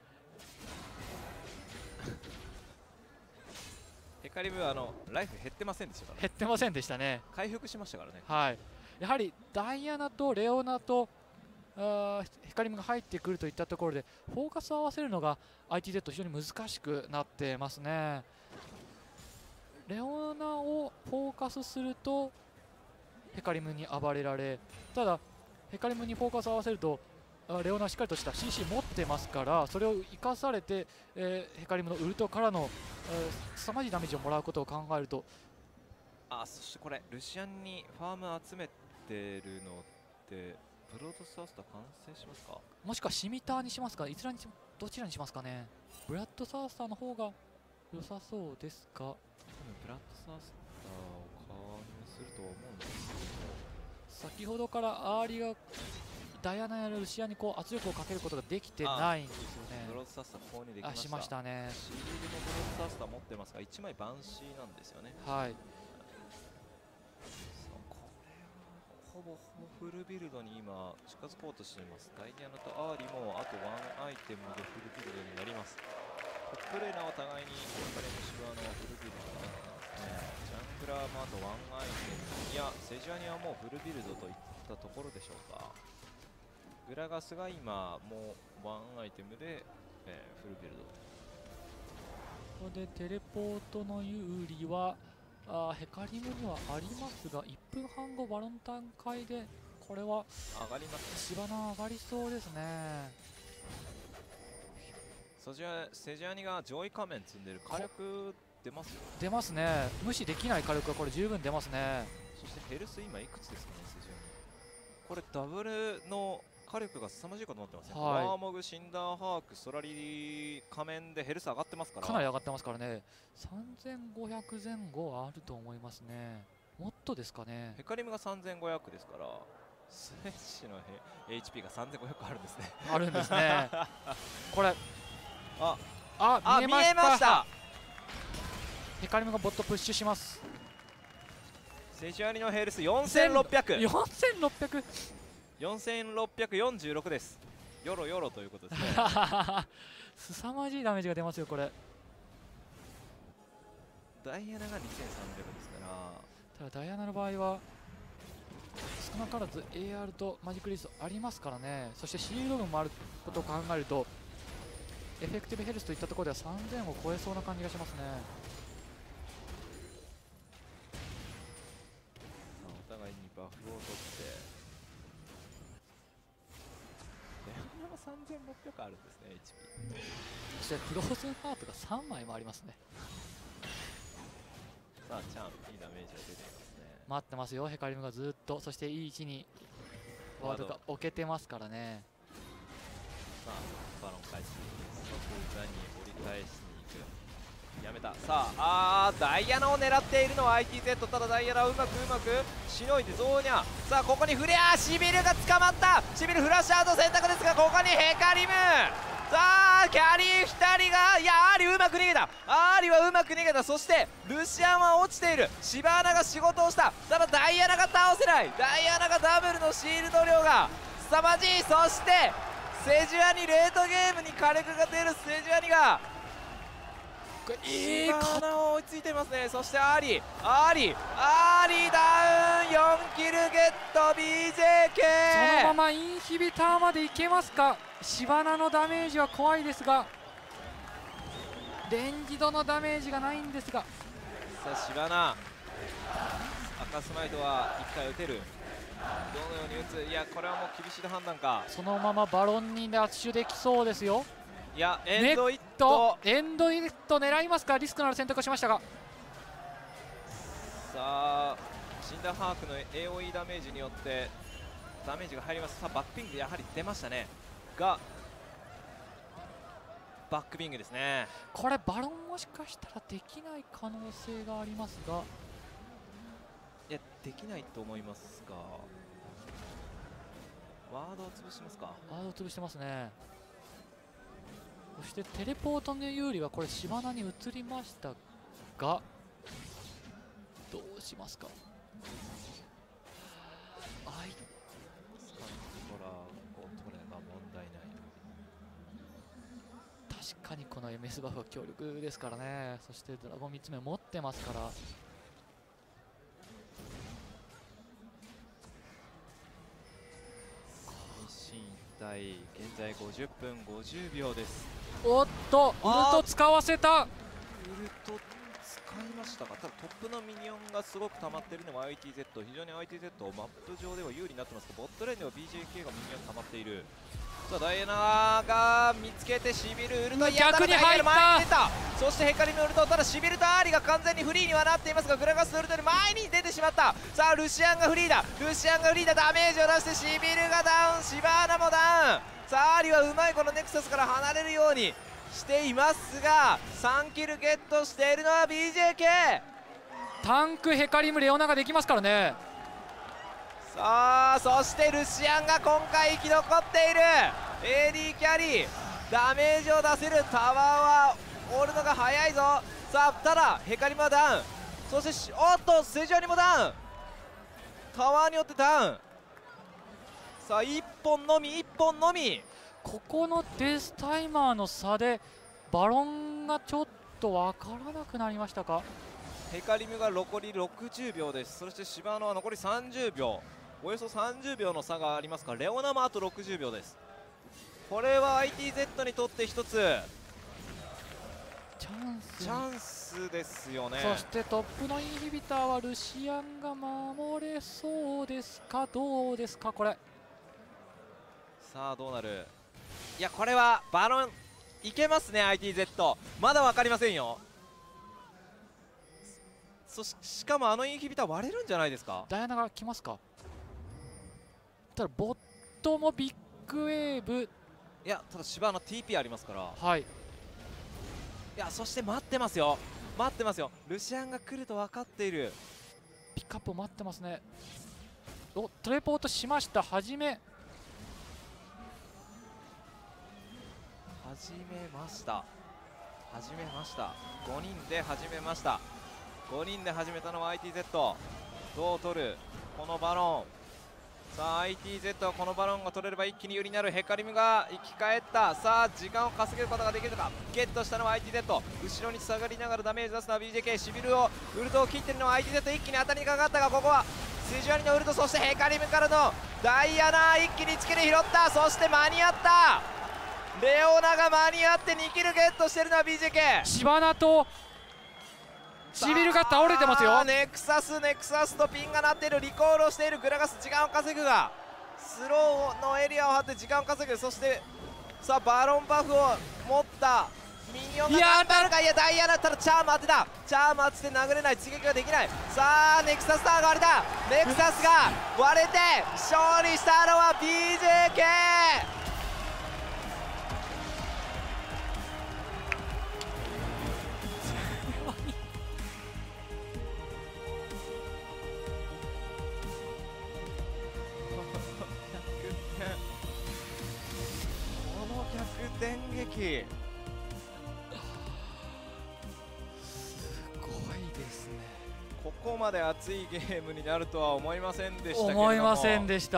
ヘカリムはあのライフ減ってませんでしたから、ね、 減ってませんでしたね。 回復しましたからね。 はい、やはりダイアナとレオナとあヘカリムが入ってくるといったところでフォーカスを合わせるのが アイティーゼット 非常に難しくなってますね。レオナをフォーカスするとヘカリムに暴れられ、ただヘカリムにフォーカスを合わせるとレオナはしっかりとした シーシー 持ってますから、それを生かされて、えー、ヘカリムのウルトからの、えー、凄まじいダメージをもらうことを考えると、 あそしてこれルシアンにファーム集めてるのってブロードサースター完成しますか。 もしくはシミターにしますか。いつらにしどちらにしますかね。ブラッドサースターの方が良さそうですか。 ブラッドサースターを顔にするとは思うんですけど、 先ほどからアーリがダイアナやルシアにこう圧力をかけることができてないんですよね。 ブロードサスター購入できました。 あしましたね。 シールドブロードサスター持ってますがいちまいバンシーなんですよね。 はい。 これはほぼほぼフルビルドに今近づこうとしています。ダイアナとアーリもあとワンアイテムでフルビルドになります。トップレーナーは互いにこれからのシワのフルビルドになってますね。ジャングラーもあとワンアイテム、いやセジュアニはもうフルビルドといったところでしょうか。グラガスが今もうワンアイテムで、えー、フルビルド。 ここでテレポートの有利はあヘカリムにはありますが、いっぷんはんごバロン段階でこれは上がりますシバナ上がりそうですね。 ソジュアセジュアニが上位仮面積んでる火力出ますよ。 出ますね。無視できない火力はこれ十分出ますね。 そしてヘルス今いくつですかね、セジュアニ。これダブルの火力が凄まじいことになってますね。 はい、 ワーモグ、シンダーハーク、ソラリ仮面でヘルス上がってますから。 かなり上がってますからね。さんぜんごひゃくぜん後はあると思いますね。もっとですかね。 ヘカリムがさんぜんごひゃくですから、スレッシの エイチピー がさんぜんごひゃくあるんですね。 あるんですね。これあああ見えました。 ヘカリムがボットプッシュします。 セジュアニのヘルスよんせんろっぴゃく。 よんせんろっぴゃく。 よんせんろっぴゃくよんじゅうろくです。よろよろということですね。 凄まじいダメージが出ますよこれ。 ダイアナがにせんさんびゃくですから。 ただダイアナの場合は少なからず エーアール とマジックリストありますからね。そしてシールド群もあることを考えるとエフェクティブヘルスといったところではさんぜんを超えそうな感じがしますね。 お互いにバフを取ってさんぜんろっぴゃくあるんですね。 エイチピーそしてフローズンハートがさんまいもありますね。 さあチャンいいダメージが出ていますね。 待ってますよヘカリムがずっと。そしていい位置にワードが置けてますからね。 さあバロン返し即座に折り返しに行く。やめた。さああーダイアナを狙っているのは アイティーゼット。 ただダイアナはうまくうまくしのいでゾーニャ。さあここにフレアシビルが捕まった。シビルフラッシュアウト選択ですが、ここにヘカリム。さあキャリーふたりが、いやアーリうまく逃げた。アーリはうまく逃げた。そしてルシアンは落ちている。シバーナが仕事をした。ただダイアナが倒せない。ダイアナがダブルのシールド量が凄まじい。そしてセジュアニレートゲームに火力が出るセジュアニがシバーナを追いついていますね。そしてアーリーアーリーアーリーダウンよんキルゲット ビージェーケー。 そのままインヒビターまでいけますか。シバナのダメージは怖いですがレンジドのダメージがないんですが、 さあシバナ赤スマイトはいっかい打てる。どのように打つ。いやこれはもう厳しい判断か。 そのままバロンにダッシュできそうですよ。 いやエンドイットエンドイット狙いますか。リスクのある選択をしましたが、 さあシンダーハークの エーオーイー ダメージによってダメージが入ります。さあバックピングやはり出ましたねがバックピングですね。 これバロンもしかしたらできない可能性がありますが、 いやできないと思いますがワードを潰しますか。 ワードを潰してますね。そしてテレポートの有利はこれシバナに移りましたがどうしますか。あいスカントラを取れば問題ない。 確かにこの エムエス バフは強力ですからね。そしてドラゴンみっつめ持ってますから。 最新対現在ごじゅっぷんごじゅうびょうです。 おっとウルト使わせた。 ウルト使いましたが、ただトップのミニオンがすごく溜まっているのも アイティーゼット。 非常に アイティーゼット マップ上では有利になってますが、ボットレーンでは ビージェーケー がミニオン溜まっている。さあダイアナが見つけてシビルウルト、 逆に入った。 前に出た。そしてヘカリムウルト、ただシビルとアーリが完全にフリーにはなっていますが、グラガスウルトより前に出てしまった。さあルシアンがフリーだ。ルシアンがフリーだ。ダメージを出してシビルがダウン、シバーナもダウン。さあアーリはうまいこのネクサスから離れるようにしていますが、さんキルゲットしているのは ビージェーケー。 タンクヘカリムレオナができますからね。 さあそしてルシアンが今回生き残っている。 エーディー キャリーダメージを出せる。タワーは折るのが早いぞ。さあただヘカリムはダウン、そしてしおっとセジョニもダウン、タワーによってダウン。さあいっぽんのみいっぽんのみ。 ここのデスタイマーの差でバロンがちょっと分からなくなりましたか。 ヘカリムが残りろくじゅうびょうです。そしてシバノは残りさんじゅうびょう、およそさんじゅうびょうの差がありますからレオナもあとろくじゅうびょうです。これは アイティーゼット にとって一つチャンスチャンスですよね。 そしてトップのインヒビターはルシアンが守れそうですか、どうですかこれ。 さあどうなる。いやこれはバロンいけますね。 アイティーゼット まだ分かりませんよ。そ し, しかもあのインヒビター割れるんじゃないですか。 ダイアナが来ますか。ただボットもビッグウェーブ。 いやただ芝の ティーピー ありますから。 はい、 いやそして待ってますよ待ってますよ。ルシアンが来ると分かっている。 ピックアップを待ってますね。おトレポートしました。はじめ始めました始めましたごにんで始めました。ごにんで始めたのは アイティーゼット。 どう取るこのバロン。さあ アイティーゼット はこのバロンが取れれば一気に有利になる。ヘカリムが生き返った。さあ時間を稼げることができるのか。ゲットしたのは アイティーゼット。 後ろに下がりながらダメージ出すのは ビージェーケー。 シビルをウルトを切ってるのは アイティーゼット。 一気に当たりにかかったがここはセジュアリのウルト、そしてヘカリムからのダイアナ一気につけて拾った。そして間に合った。レオナが間に合ってにキルゲットしてるのは ビージェーケー。 シバナとシビルが倒れてますよ。 ネクサスネクサスとピンが鳴っている。リコールをしている。グラガス時間を稼ぐがスローのエリアを張って時間を稼ぐ。そしてさあバロンバフを持ったミニオンが頑張るか。いやダイアナだったらチャーム当てた。チャーム当てて殴れない。追撃ができない。さあネクサスタワーが割れた。ネクサスが割れて勝利したのは ビージェーケー。逆転劇すごいですね。 ここまで熱いゲームになるとは思いませんでしたけれども。 思いませんでした。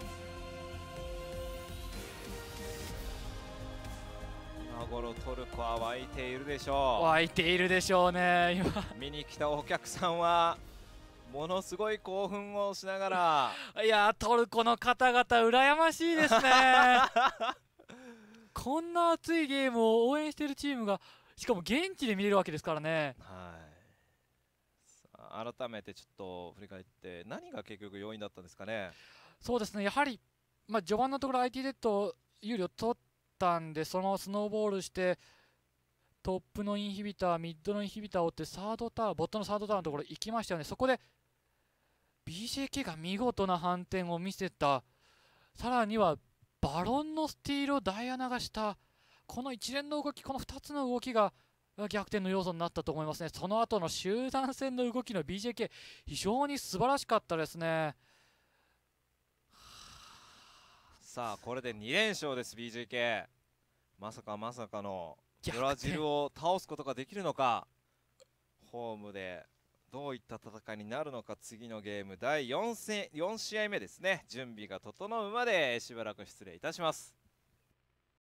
今頃トルコは湧いているでしょう。 湧いているでしょうね。今見に来たお客さんはものすごい興奮をしながらいやトルコの方々羨ましいですね。こんな熱いゲームを応援しているチームがしかも現地で見れるわけですからね。 はい。さあ改めてちょっと振り返って何が結局要因だったんですかね。 そうですね、やはり、まあ、序盤のところ アイティーゼット 有利を取ったんでそのままスノーボールしてトップのインヒビターミッドのインヒビターを追ってサードタワーボットのサードタワーのところ行きましたよね。そこで ビージェーケー が見事な反転を見せた。さらにはバロンのスティールをダイアナがした。この一連の動き、このふたつの動きが逆転の要素になったと思いますね。その後の集団戦の動きの ビージェーケー 非常に素晴らしかったですね。 さあこれでにれんしょうです ビージェーケー。 まさかまさかのブラジルを倒すことができるのか。ホームでどういった戦いになるのか。次のゲームだいよんせんよん試合目ですね。準備が整うまでしばらく失礼いたします。